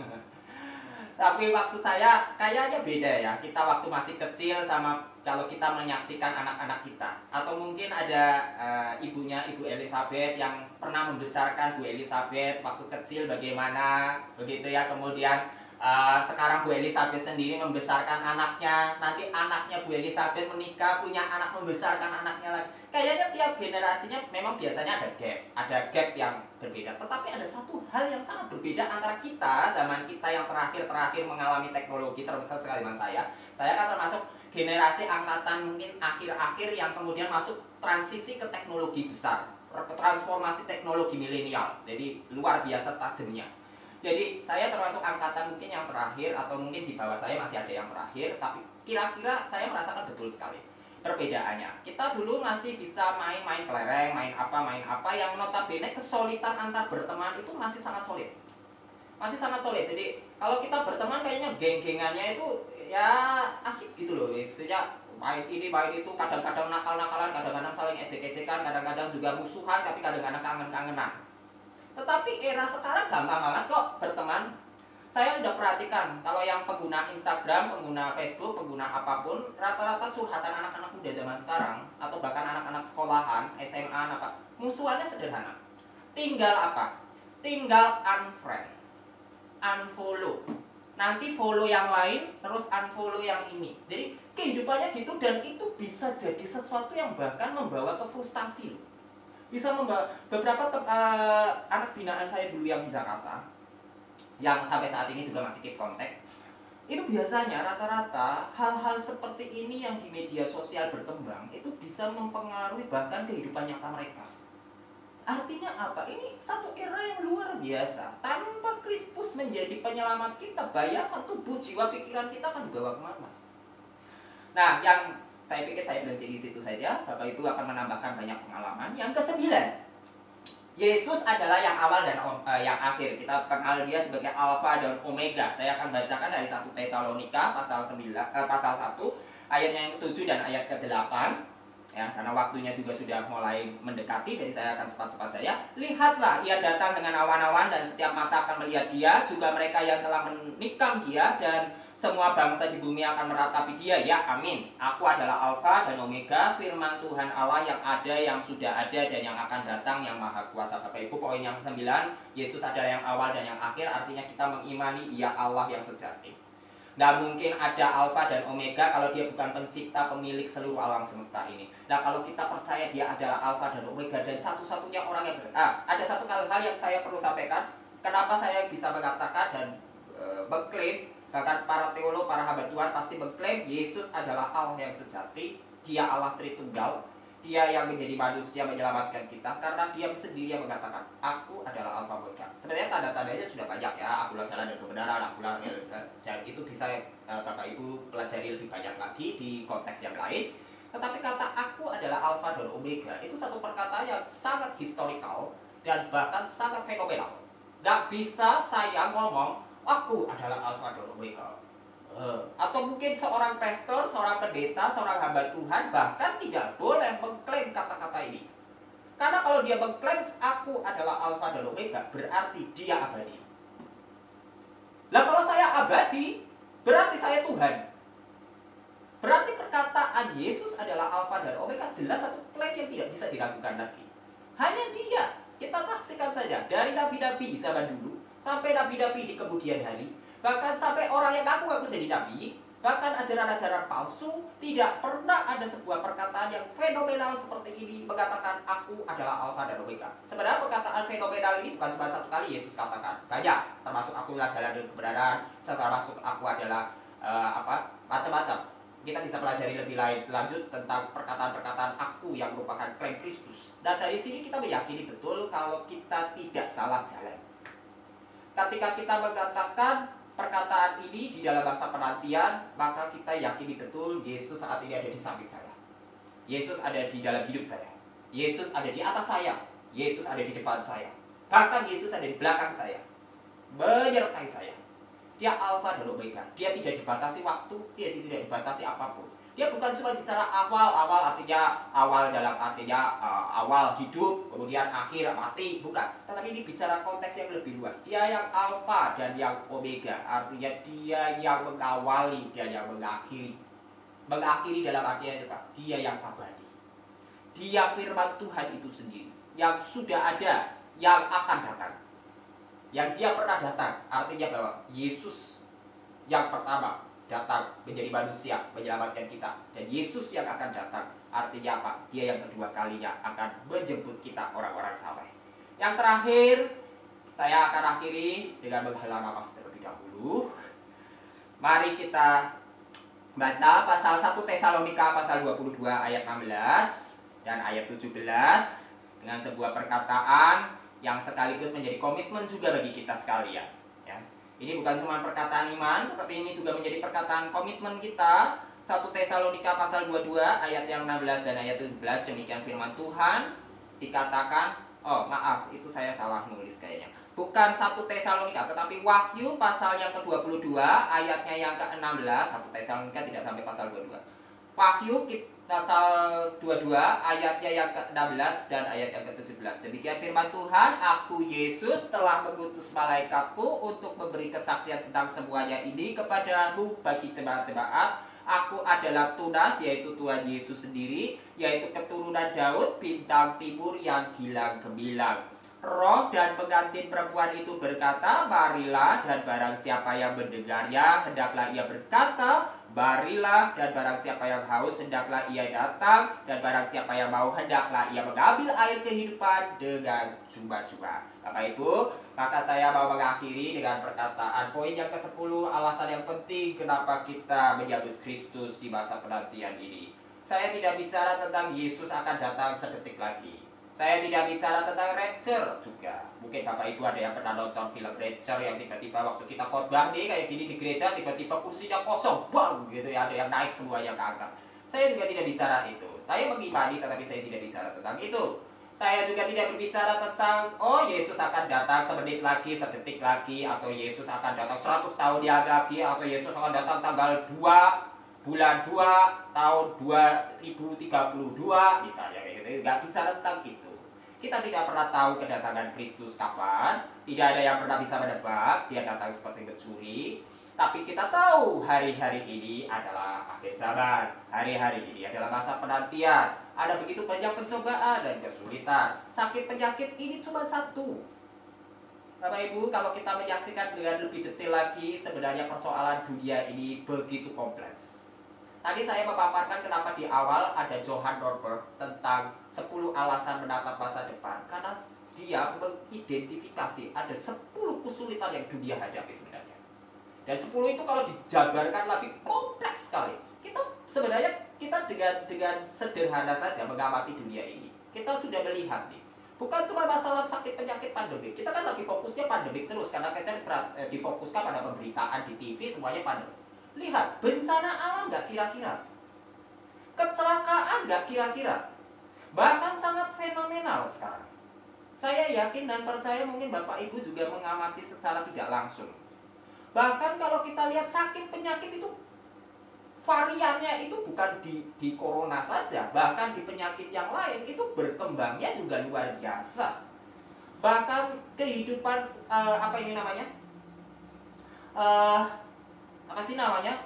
Tapi maksud saya kayaknya beda ya. Kita waktu masih kecil sama kalau kita menyaksikan anak-anak kita. Atau mungkin ada ibunya Ibu Elizabeth yang pernah membesarkan Bu Elizabeth waktu kecil bagaimana begitu ya. Kemudian sekarang Bu Elizabeth sendiri membesarkan anaknya. Nanti anaknya Bu Elizabeth menikah, punya anak, membesarkan anaknya lagi. Kayaknya tiap generasinya memang biasanya ada gap yang berbeda. Tetapi ada satu hal yang sangat berbeda antara kita, zaman kita yang terakhir mengalami teknologi, termasuk zaman saya kan termasuk generasi angkatan mungkin akhir-akhir yang kemudian masuk transisi ke teknologi besar, transformasi teknologi milenial. Jadi luar biasa tajamnya. Jadi saya termasuk angkatan mungkin yang terakhir, atau mungkin di bawah saya masih ada yang terakhir, tapi kira-kira saya merasakan betul sekali perbedaannya. Kita dulu masih bisa main kelereng, main apa, yang notabene kesolidan antar berteman itu masih sangat solid. Masih sangat solid. Jadi kalau kita berteman kayaknya geng-gengannya itu ya asik gitu loh. Sejak main ini, main itu, kadang-kadang nakal-nakalan, kadang-kadang saling ejek-ejekan, kadang-kadang juga musuhan, tapi kadang-kadang kangen-kangenan. Tetapi era sekarang gampang banget kok berteman. Saya udah perhatikan, kalau yang pengguna Instagram, pengguna Facebook, pengguna apapun, rata-rata curhatan anak-anak muda zaman sekarang, atau bahkan anak-anak sekolahan, SMA, musuhannya sederhana. Tinggal apa? Tinggal unfriend, unfollow. Nanti follow yang lain, terus unfollow yang ini. Jadi kehidupannya gitu, dan itu bisa jadi sesuatu yang bahkan membawa ke frustasi. Bisa membawa beberapa anak binaan saya dulu yang di Jakarta, yang sampai saat ini juga masih keep contact, itu biasanya rata-rata hal-hal seperti ini yang di media sosial berkembang itu bisa mempengaruhi bahkan kehidupan nyata mereka. Artinya apa? Ini satu era yang luar biasa. Tanpa Kristus menjadi penyelamat kita, bayangkan tubuh, jiwa, pikiran kita akan dibawa kemana? Nah, yang saya pikir saya berhenti di situ saja. Bapak Ibu akan menambahkan banyak pengalaman. Yang ke-9, Yesus adalah yang awal dan yang akhir. Kita kenal dia sebagai Alfa dan Omega. Saya akan bacakan dari 1 Tesalonika pasal 1 ayatnya yang ke-7 dan ayat ke-8. Ya, karena waktunya juga sudah mulai mendekati, jadi saya akan cepat-cepat saja. Lihatlah, ia datang dengan awan-awan dan setiap mata akan melihat dia, juga mereka yang telah menikam dia, dan semua bangsa di bumi akan meratapi dia. Ya, amin. Aku adalah Alfa dan Omega, firman Tuhan Allah yang ada, yang sudah ada, dan yang akan datang, yang maha kuasa. Bapak Ibu, poin yang 9, Yesus adalah yang awal dan yang akhir, artinya kita mengimani ia Allah yang sejati. Nggak mungkin ada Alfa dan Omega kalau dia bukan pencipta, pemilik seluruh alam semesta ini. Nah, kalau kita percaya dia adalah Alfa dan Omega dan satu-satunya orang yang ada satu hal yang saya perlu sampaikan. Kenapa saya bisa mengatakan dan mengklaim, bahkan para teolog, para hamba Tuhan pasti mengklaim Yesus adalah Allah yang sejati. Dia Allah Tritunggal. Dia yang menjadi manusia menyelamatkan kita, karena dia sendiri yang mengatakan, aku adalah Alfa Omega. Sebenarnya tanda-tandanya sudah banyak ya, akulah jalan dan kebenaran, akulah, dan itu bisa Bapak Ibu pelajari lebih banyak lagi di konteks yang lain. Tetapi kata aku adalah Alfa dan Omega itu satu perkataan yang sangat historical dan bahkan sangat fenomenal. Gak bisa saya ngomong aku adalah Alfa dan Omega. Atau mungkin seorang pastor, seorang pendeta, seorang hamba Tuhan bahkan tidak boleh mengklaim kata-kata ini. Karena kalau dia mengklaim aku adalah Alfa dan Omega, berarti dia abadi. Lah kalau saya abadi, berarti saya Tuhan. Berarti perkataan Yesus adalah Alfa dan Omega jelas satu klaim yang tidak bisa diragukan lagi. Hanya dia. Kita saksikan saja dari nabi-nabi zaman dulu sampai nabi-nabi di kemudian hari, bahkan sampai orang yang ngaku-ngaku jadi nabi, bahkan ajaran-ajaran palsu, tidak pernah ada sebuah perkataan yang fenomenal seperti ini mengatakan aku adalah Alfa dan Omega. Sebenarnya perkataan fenomenal ini bukan cuma satu kali Yesus katakan, banyak, termasuk akulah jalan dan kebenaran, termasuk aku adalah macam-macam. Kita bisa pelajari lebih lanjut tentang perkataan-perkataan aku yang merupakan klaim Kristus. Dan dari sini kita meyakini betul kalau kita tidak salah jalan. Ketika kita mengatakan perkataan ini di dalam masa penantian, maka kita yakini betul Yesus saat ini ada di samping saya. Yesus ada di dalam hidup saya. Yesus ada di atas saya. Yesus ada di depan saya. Bahkan Yesus ada di belakang saya, menyertai saya. Dia Alfa dan Omega. Dia tidak dibatasi waktu, dia tidak dibatasi apapun. Dia bukan cuma bicara awal artinya awal dalam artinya awal hidup, kemudian akhir mati, bukan. Tetapi ini bicara konteks yang lebih luas. Dia yang Alfa dan yang Omega, artinya dia yang mengawali dan yang mengakhiri. Mengakhiri dalam artinya apa? Dia yang abadi. Dia firman Tuhan itu sendiri, yang sudah ada, yang akan datang. Yang dia pernah datang, artinya bahwa Yesus yang pertama datang menjadi manusia, menyelamatkan kita. Dan Yesus yang akan datang, artinya apa? Dia yang kedua kalinya akan menjemput kita orang-orang saleh. Yang terakhir, saya akan akhiri dengan menghela nafas terlebih dahulu. Mari kita baca pasal 1 Tesalonika pasal 22 ayat 16 dan ayat 17 dengan sebuah perkataan yang sekaligus menjadi komitmen juga bagi kita sekalian. Ya. Ini bukan cuma perkataan iman, tetapi ini juga menjadi perkataan komitmen kita. 1 Tesalonika pasal 22 ayat yang 16 dan ayat 17, demikian firman Tuhan. Dikatakan, itu saya salah nulis kayaknya. Bukan 1 Tesalonika, tetapi Wahyu pasal yang ke-22 ayatnya yang ke-16. 1 Tesalonika tidak sampai pasal 22. Wahyu pasal 22 ayatnya yang ke-16 dan ayat yang ke-17. Demikian firman Tuhan, aku Yesus telah mengutus malaikatku untuk memberi kesaksian tentang semuanya ini kepadamu bagi jemaat-jemaat. Aku adalah Tunas, yaitu Tuhan Yesus sendiri, yaitu keturunan Daud, bintang timur yang gilang gemilang. Roh dan pengantin perempuan itu berkata, marilah, dan barang siapa yang mendengarnya, hendaklah ia berkata, marilah, dan barang siapa yang haus, hendaklah ia datang, dan barang siapa yang mau, hendaklah ia mengambil air kehidupan dengan cuma-cuma. Bapak Ibu, maka saya mau mengakhiri dengan perkataan poin yang ke-10, alasan yang penting kenapa kita menyambut Kristus di masa penantian ini. Saya tidak bicara tentang Yesus akan datang sedetik lagi. Saya tidak bicara tentang rapture juga. Mungkin Bapak Ibu ada yang pernah nonton film rapture yang tiba-tiba waktu kita khotbah nih kayak gini di gereja, tiba-tiba kursinya kosong, bang gitu ya, ada yang naik semuanya ke angkat. Saya juga tidak bicara itu. Saya mengimani tetapi saya tidak bicara tentang itu. Saya juga tidak berbicara tentang Yesus akan datang semenit lagi, sedetik lagi, atau Yesus akan datang 100 tahun yang lagi, atau Yesus akan datang tanggal 2 bulan 2 tahun 2032 misalnya kayak gitu. Nggak bicara tentang itu. Kita tidak pernah tahu kedatangan Kristus kapan. Tidak ada yang pernah bisa menebak dia datang seperti pencuri. Tapi kita tahu hari-hari ini adalah akhir zaman. Hari-hari ini adalah masa penantian. Ada begitu banyak pencobaan dan kesulitan. Sakit penyakit ini cuma satu. Bapak Ibu, kalau kita menyaksikan dengan lebih detail lagi, sebenarnya persoalan dunia ini begitu kompleks. Tadi saya memaparkan kenapa di awal ada Johann Norberg tentang 10 alasan menatap masa depan. Karena dia mengidentifikasi ada 10 kesulitan yang dunia hadapi sebenarnya. Dan 10 itu kalau dijabarkan lebih kompleks sekali. Kita dengan sederhana saja mengamati dunia ini. Kita sudah melihat nih. Bukan cuma masalah sakit penyakit pandemik. Kita kan lagi fokusnya pandemik terus. Karena kita difokuskan pada pemberitaan di TV semuanya pandemik. Lihat, bencana alam nggak kira-kira. Kecelakaan nggak kira-kira. Bahkan sangat fenomenal sekarang. Saya yakin dan percaya mungkin Bapak Ibu juga mengamati secara tidak langsung. Bahkan kalau kita lihat sakit penyakit itu variannya itu bukan di corona saja, bahkan di penyakit yang lain itu berkembangnya juga luar biasa. Bahkan kehidupan apa ini namanya? Apa sih namanya?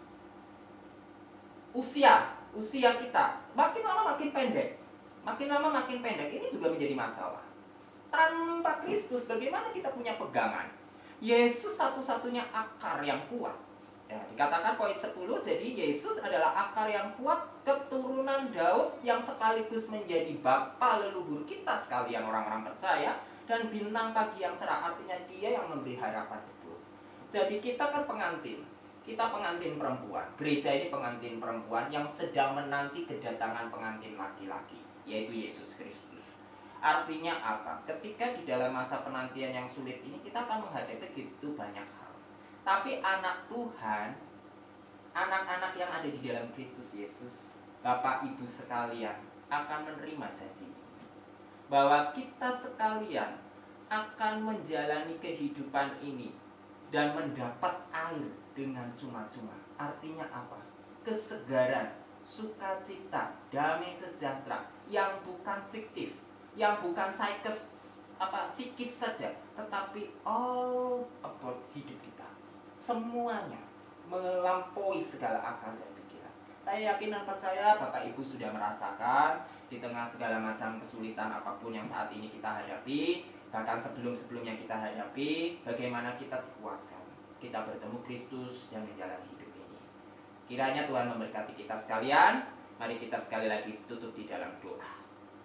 Usia kita makin lama makin pendek. Makin lama makin pendek. Ini juga menjadi masalah. Tanpa Kristus bagaimana kita punya pegangan? Yesus satu-satunya akar yang kuat. Ya, dikatakan poin 10, jadi Yesus adalah akar yang kuat, keturunan Daud yang sekaligus menjadi bapa leluhur kita sekalian orang-orang percaya, dan bintang pagi yang cerah, artinya dia yang memberi harapan betul. Jadi kita kan pengantin, kita pengantin perempuan, gereja ini pengantin perempuan yang sedang menanti kedatangan pengantin laki-laki, yaitu Yesus Kristus. Artinya apa? Ketika di dalam masa penantian yang sulit ini kita akan menghadapi begitu banyak hal. Tapi anak Tuhan, anak-anak yang ada di dalam Kristus Yesus, Bapak Ibu sekalian, akan menerima janji ini. Bahwa kita sekalian akan menjalani kehidupan ini dan mendapat air dengan cuma-cuma. Artinya apa? Kesegaran, sukacita, damai sejahtera yang bukan fiktif, yang bukan psikis saja, tetapi all about hidup kita. Semuanya melampaui segala akal dan pikiran. Saya yakin dan percaya Bapak Ibu sudah merasakan di tengah segala macam kesulitan apapun yang saat ini kita hadapi, bahkan sebelum-sebelumnya kita hadapi, bagaimana kita dikuatkan, kita bertemu Kristus dan menjalani hidup ini. Kiranya Tuhan memberkati kita sekalian. Mari kita sekali lagi tutup di dalam doa.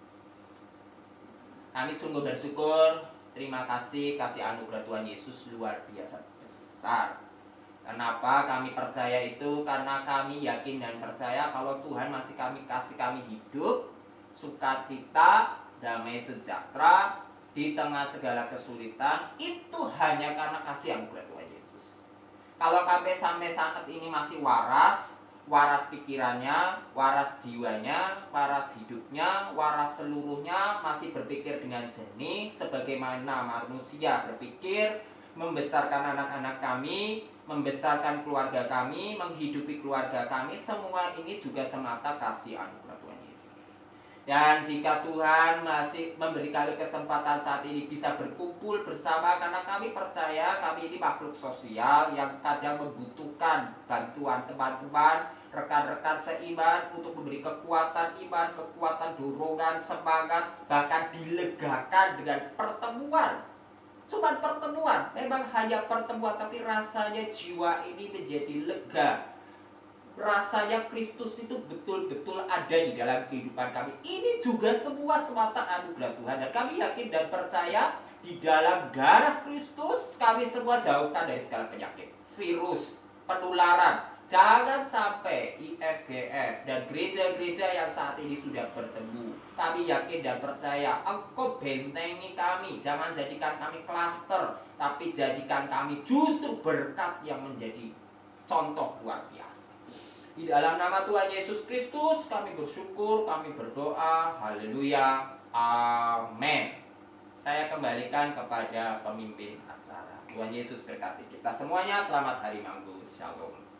Kami sungguh bersyukur, terima kasih anugerah Tuhan Yesus luar biasa besar. Kenapa kami percaya itu? Karena kami yakin dan percaya kalau Tuhan masih kasih kami hidup, sukacita, damai sejahtera di tengah segala kesulitan. Itu hanya karena kasih anugerah Tuhan Yesus. Kalau kami sampai saat ini masih waras pikirannya, waras jiwanya, waras hidupnya, waras seluruhnya, masih berpikir dengan jernih sebagaimana manusia berpikir, membesarkan anak-anak kami, membesarkan keluarga kami, menghidupi keluarga kami, semua ini juga semata kasih anugerah Tuhan Yesus. Dan jika Tuhan masih memberi kami kesempatan saat ini bisa berkumpul bersama, karena kami percaya kami ini makhluk sosial yang kadang membutuhkan bantuan teman-teman, rekan-rekan seiman untuk memberi kekuatan iman, kekuatan dorongan, semangat, bahkan dilegakan dengan pertemuan. Cuma pertemuan, memang hanya pertemuan, tapi rasanya jiwa ini menjadi lega. Rasanya Kristus itu betul-betul ada di dalam kehidupan kami. Ini juga semua semata anugerah Tuhan. Dan kami yakin dan percaya di dalam darah Kristus kami semua jauhkan dari segala penyakit, virus, penularan. Jangan sampai IFGF dan gereja-gereja yang saat ini sudah bertemu, kami yakin dan percaya Engkau bentengi kami. Jangan jadikan kami klaster, tapi jadikan kami justru berkat yang menjadi contoh luar biasa. Di dalam nama Tuhan Yesus Kristus kami bersyukur, kami berdoa. Haleluya, amin. Saya kembalikan kepada pemimpin acara. Tuhan Yesus berkati kita semuanya. Selamat hari Minggu. Shalom.